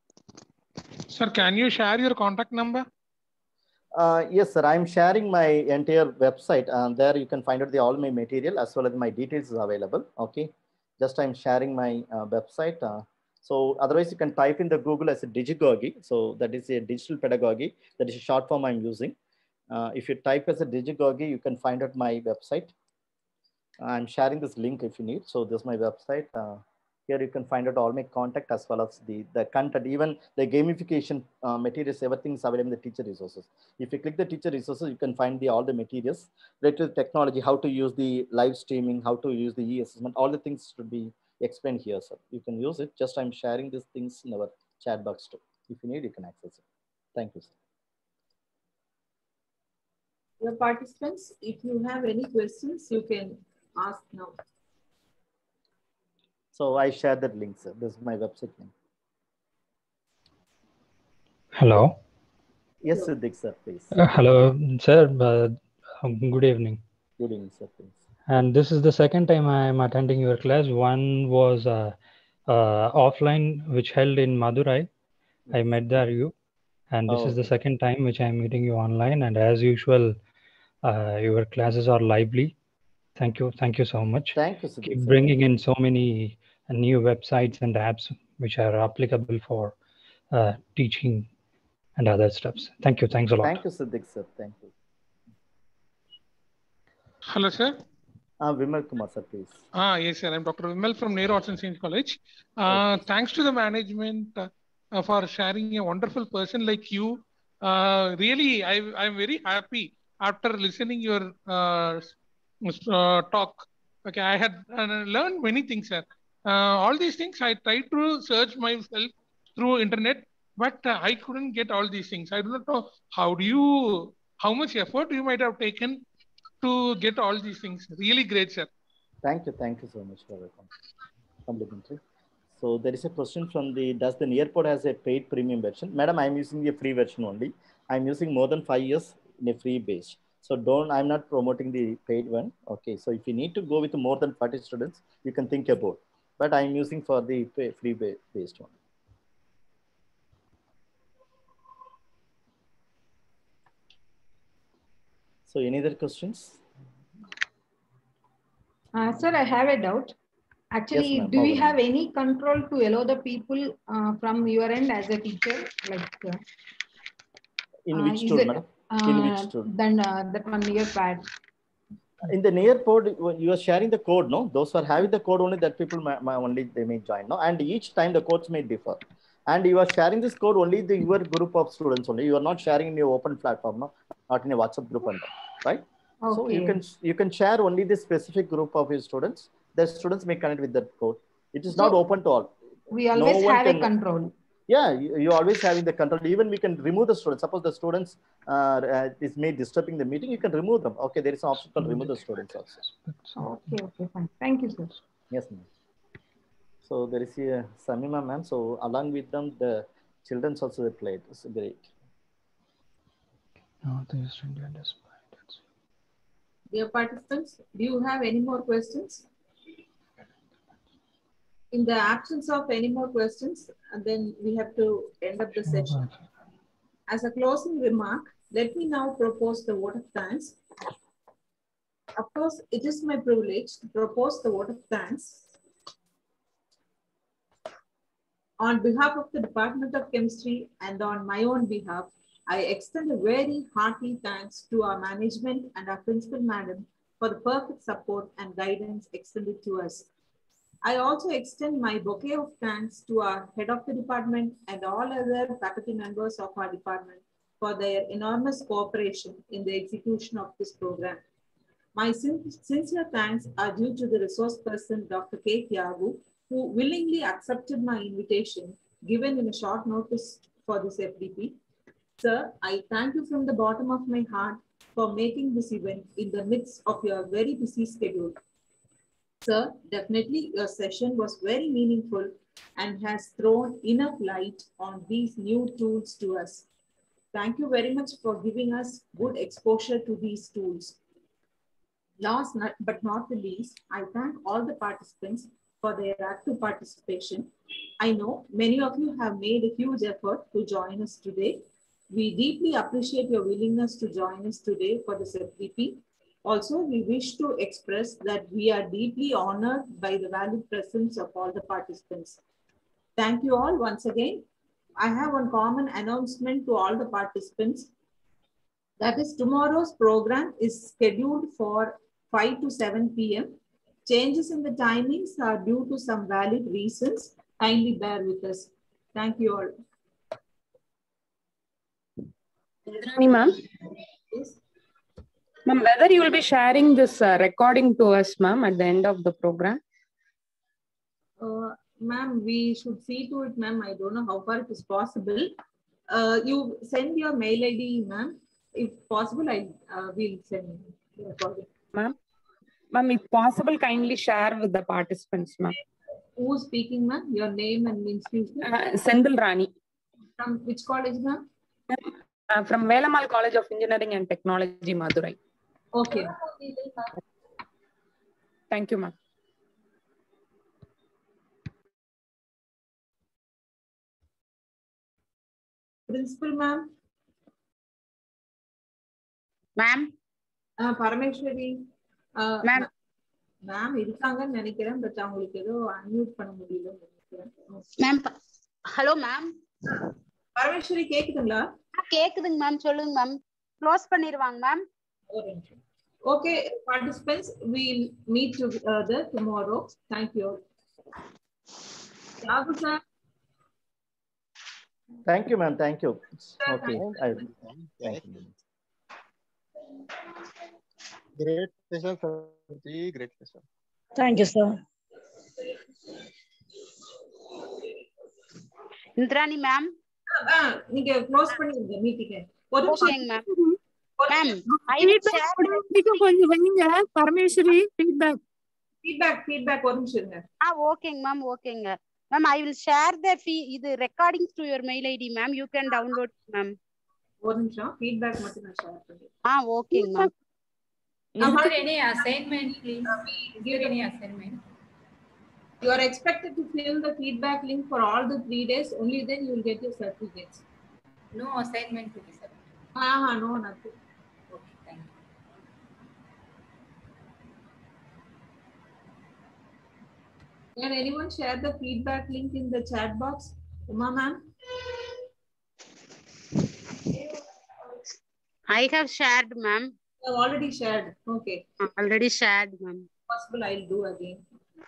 Sir, can you share your contact number? Uh, yes, sir. I'm sharing my entire website, and there you can find out the all my material as well as my details is available. Okay, just I'm sharing my uh, website. Uh, so otherwise, you can type in the Google as a Digigogi. So that is a digital pedagogy. That is a short form I'm using. Uh, if you type as a Digigogi, you can find out my website. I'm sharing this link if you need. So this is my website. Uh, here you can find out all my contact as well as the, the content, even the gamification uh, materials, everything is available in the teacher resources. If you click the teacher resources, you can find the all the materials related to technology, how to use the live streaming, how to use the e-assessment, all the things should be explained here, sir. You can use it. Just I'm sharing these things in our chat box too. If you need, you can access it. Thank you, sir. Your participants, if you have any questions, you can ask now. So I shared that link, sir. This is my website link. Hello. Yes, Siddiq, sir, please. Uh, hello, sir. Uh, good evening. Good evening, sir, please. And this is the second time I am attending your class. One was uh, uh, offline, which held in Madurai. I met there you. And this Oh, is the okay. second time which I am meeting you online. And as usual, uh, your classes are lively. Thank you. Thank you so much. Thank you, Siddiq, Keep sir. bringing in so many uh, new websites and apps which are applicable for uh, teaching and other stuffs. Thank you. Thanks a lot. Thank you, Siddiq, sir. Thank you. Hello, sir. Uh, Vimal Kumar, sir, please. Ah, yes, sir. I'm Doctor Vimal from Nehru Arts and Science College. Uh, okay. Thanks to the management uh, uh, for sharing a wonderful person like you. Uh, really, I, I'm very happy after listening your uh, uh, talk. Okay, I had uh, learned many things, sir. Uh, all these things I tried to search myself through internet, but uh, I couldn't get all these things. I do not know how do you, how much effort you might have taken to get all these things. Really great, sir. Thank you. Thank you so much for the complimentary. So there is a question from the, does the Nearpod has a paid premium version? Madam, I'm using a free version only. I'm using more than five years in a free base. So don't, I'm not promoting the paid one. Okay. So if you need to go with more than forty students, you can think about, but I'm using for the free based one. So any other questions? Uh, sir, I have a doubt. Actually, Yes, do we ma'am. have any control to allow the people uh, from your end as a teacher? Like, uh, In uh, which is tool, it, madam? In which uh, tool? Then uh, that one near pad. In the near code, when you are sharing the code, no? Those who are having the code only, that people may, may only they may join, no? And each time the codes may differ. And you are sharing this code only the your group of students only. You are not sharing in your open platform, no? Not in a WhatsApp group, and right? Okay. So you can you can share only the specific group of your students. The students may connect with that code. It is So not open to all. we always no one have can, a control. Yeah, you, you always having the control. Even we can remove the students. Suppose the students uh, uh, is made disturbing the meeting, you can remove them. Okay, there is an option to remove the students also. Okay, okay, fine. Thank you, sir. Yes, ma'am. So there is a Samima ma'am. So along with them, the children also they played. It's great. Dear participants, do you have any more questions? In the absence of any more questions, and then we have to end up the session. As a closing remark, let me now propose the vote of thanks. Of course, it is my privilege to propose the vote of thanks. On behalf of the Department of Chemistry and on my own behalf, I extend a very hearty thanks to our management and our principal madam for the perfect support and guidance extended to us. I also extend my bouquet of thanks to our head of the department and all other faculty members of our department for their enormous cooperation in the execution of this program. My sin sincere thanks are due to the resource person, Doctor K. Thiagu, who willingly accepted my invitation given in a short notice for this F D P. Sir, I thank you from the bottom of my heart for making this event in the midst of your very busy schedule. Sir, definitely your session was very meaningful and has thrown enough light on these new tools to us. Thank you very much for giving us good exposure to these tools. Last but not the least, I thank all the participants for their active participation. I know many of you have made a huge effort to join us today. We deeply appreciate your willingness to join us today for this F D P. Also, we wish to express that we are deeply honored by the valued presence of all the participants. Thank you all once again. I have one common announcement to all the participants. That is, tomorrow's program is scheduled for five to seven P M Changes in the timings are due to some valid reasons. Kindly bear with us. Thank you all. Indrani ma'am. Yes. Ma'am, whether you will be sharing this uh, recording to us, ma'am, at the end of the program? Uh, ma'am, we should see to it, ma'am. I don't know how far it is possible. Uh, you send your mail I D, ma'am. If possible, I uh, will send the recording. Ma'am, ma'am, if possible, kindly share with the participants, ma'am. Who's speaking, ma'am? Your name and institution? Uh, Sendil Rani. From which college, ma'am? Uh, from Velamal College of Engineering and Technology, Madurai. Okay. Thank you, ma'am. Principal, ma'am. Ma'am. Uh, Parameshwari. Uh, Ma'am. Ma'am, இருக்காங்கன்னு நினைக்கிறேன் but அவங்களுக்கு ஏதோ unmute பண்ண முடியல நினைக்கிறேன். Ma'am. Hello, ma'am. Parameswari கேக்குதுங்களா? கேக்குதுங்க ma'am, சொல்லுங்க மேம். க்ளோஸ் பண்ணிடுவாங்க ma'am. Okay, participants, we'll meet together tomorrow. Thank you. Thiagu sir. Thank you, ma'am. Thank you. Okay. I, thank you. Great session, sir. Great session. Thank you, sir. Indrani ma'am. நீங்க close பண்ணிடுங்க மீட்டிங்க. ஒரு நிமிஷம் ma'am. Ma'am, I will share கொஞ்சம் வைங்க Parameswari feedback. Feedback feedback ஒரு நிமிஷம் இருங்க. ஆ ஓகேங்க மேம், ஓகேங்க. Ma'am, I will share the இது recordings to your mail I D ma'am. You can download ma'am. ஒரு நிமிஷம் ஃபீட்பேக் மட்டும் நான் ஷேர் பண்றேன். ஆ ஓகேங்க ma'am. Is there any assignment, please? Is there any assignment? You are expected to fill the feedback link for all the three days. Only then you will get your certificates. No assignment to be submitted. Ah, no, nothing. Okay, thank you. Can anyone share the feedback link in the chat box? Uma ma'am? I have shared, ma'am. You have already shared. Okay. Already shared, ma'am. Possible, I'll do again.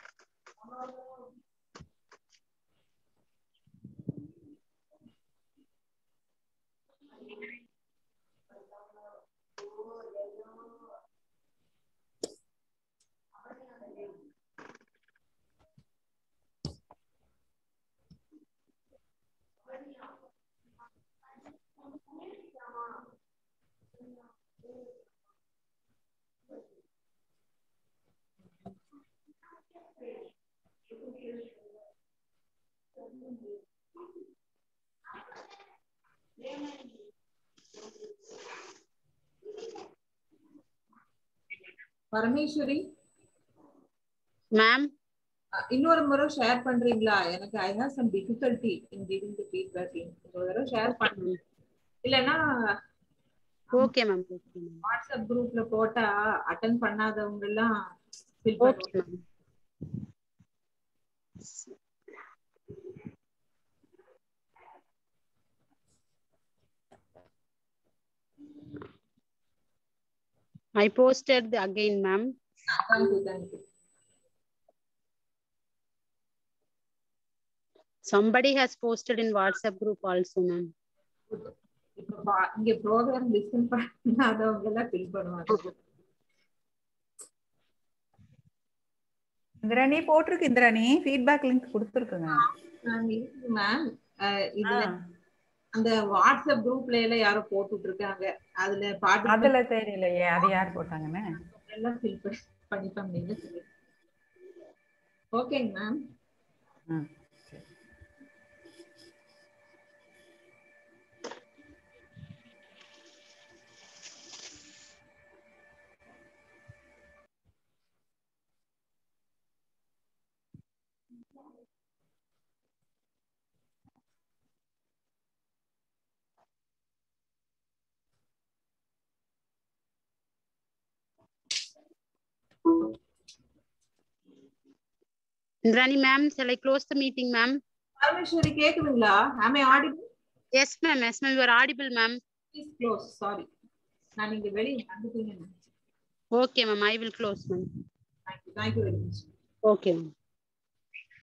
Parameshwari? Ma'am? இன்னொரு முறை share பண்றீங்களா? எனக்கு I have some difficulty in giving the feedback. ஒரு தடவை share பண்ணு. இல்லனா okay ma'am. WhatsApp குரூப்ல போட்டா அட்டெண்ட் பண்ணாதவங்க எல்லாம் ஃபில் பண்ணுவாங்க. I posted again, ma'am. Thank you, thank you. Somebody has posted in WhatsApp group also, ma'am. இப்ப இங்க ப்ரோக்ராம் லிசன் பண்ணாதவங்க எல்லாம் ஃபில் பண்ணுவாங்க. இந்திராணி போட்டிருக்கு. இந்திராணி ஃபீட்பேக் லிங்க் கொடுத்துருக்குங்க மேம். இதுல அந்த வாட்ஸ்அப் குரூப்ல எல்லாம் யாரோ போட்டுட்டு இருக்காங்க. அதுல பாட்டு அதுல தெரியலையே அது யார் போட்டாங்கன்னு எல்லாம் ஃபில் பண்ணிப்பாங்க. நீங்க சொல்லி ஓகேங்க மேம். ம் Indrani ma'am, shall I close the meeting, ma'am? Parameshwari, கேக்குதுங்களா? Am I audible? Yes, ma'am. Yes, ma'am. You are audible, ma'am. Please close. Sorry. நான் இங்க வெளிய வந்துட்டேன். Okay, ma'am. I will close, ma'am. Thank you. Thank you very much. Okay, ma'am.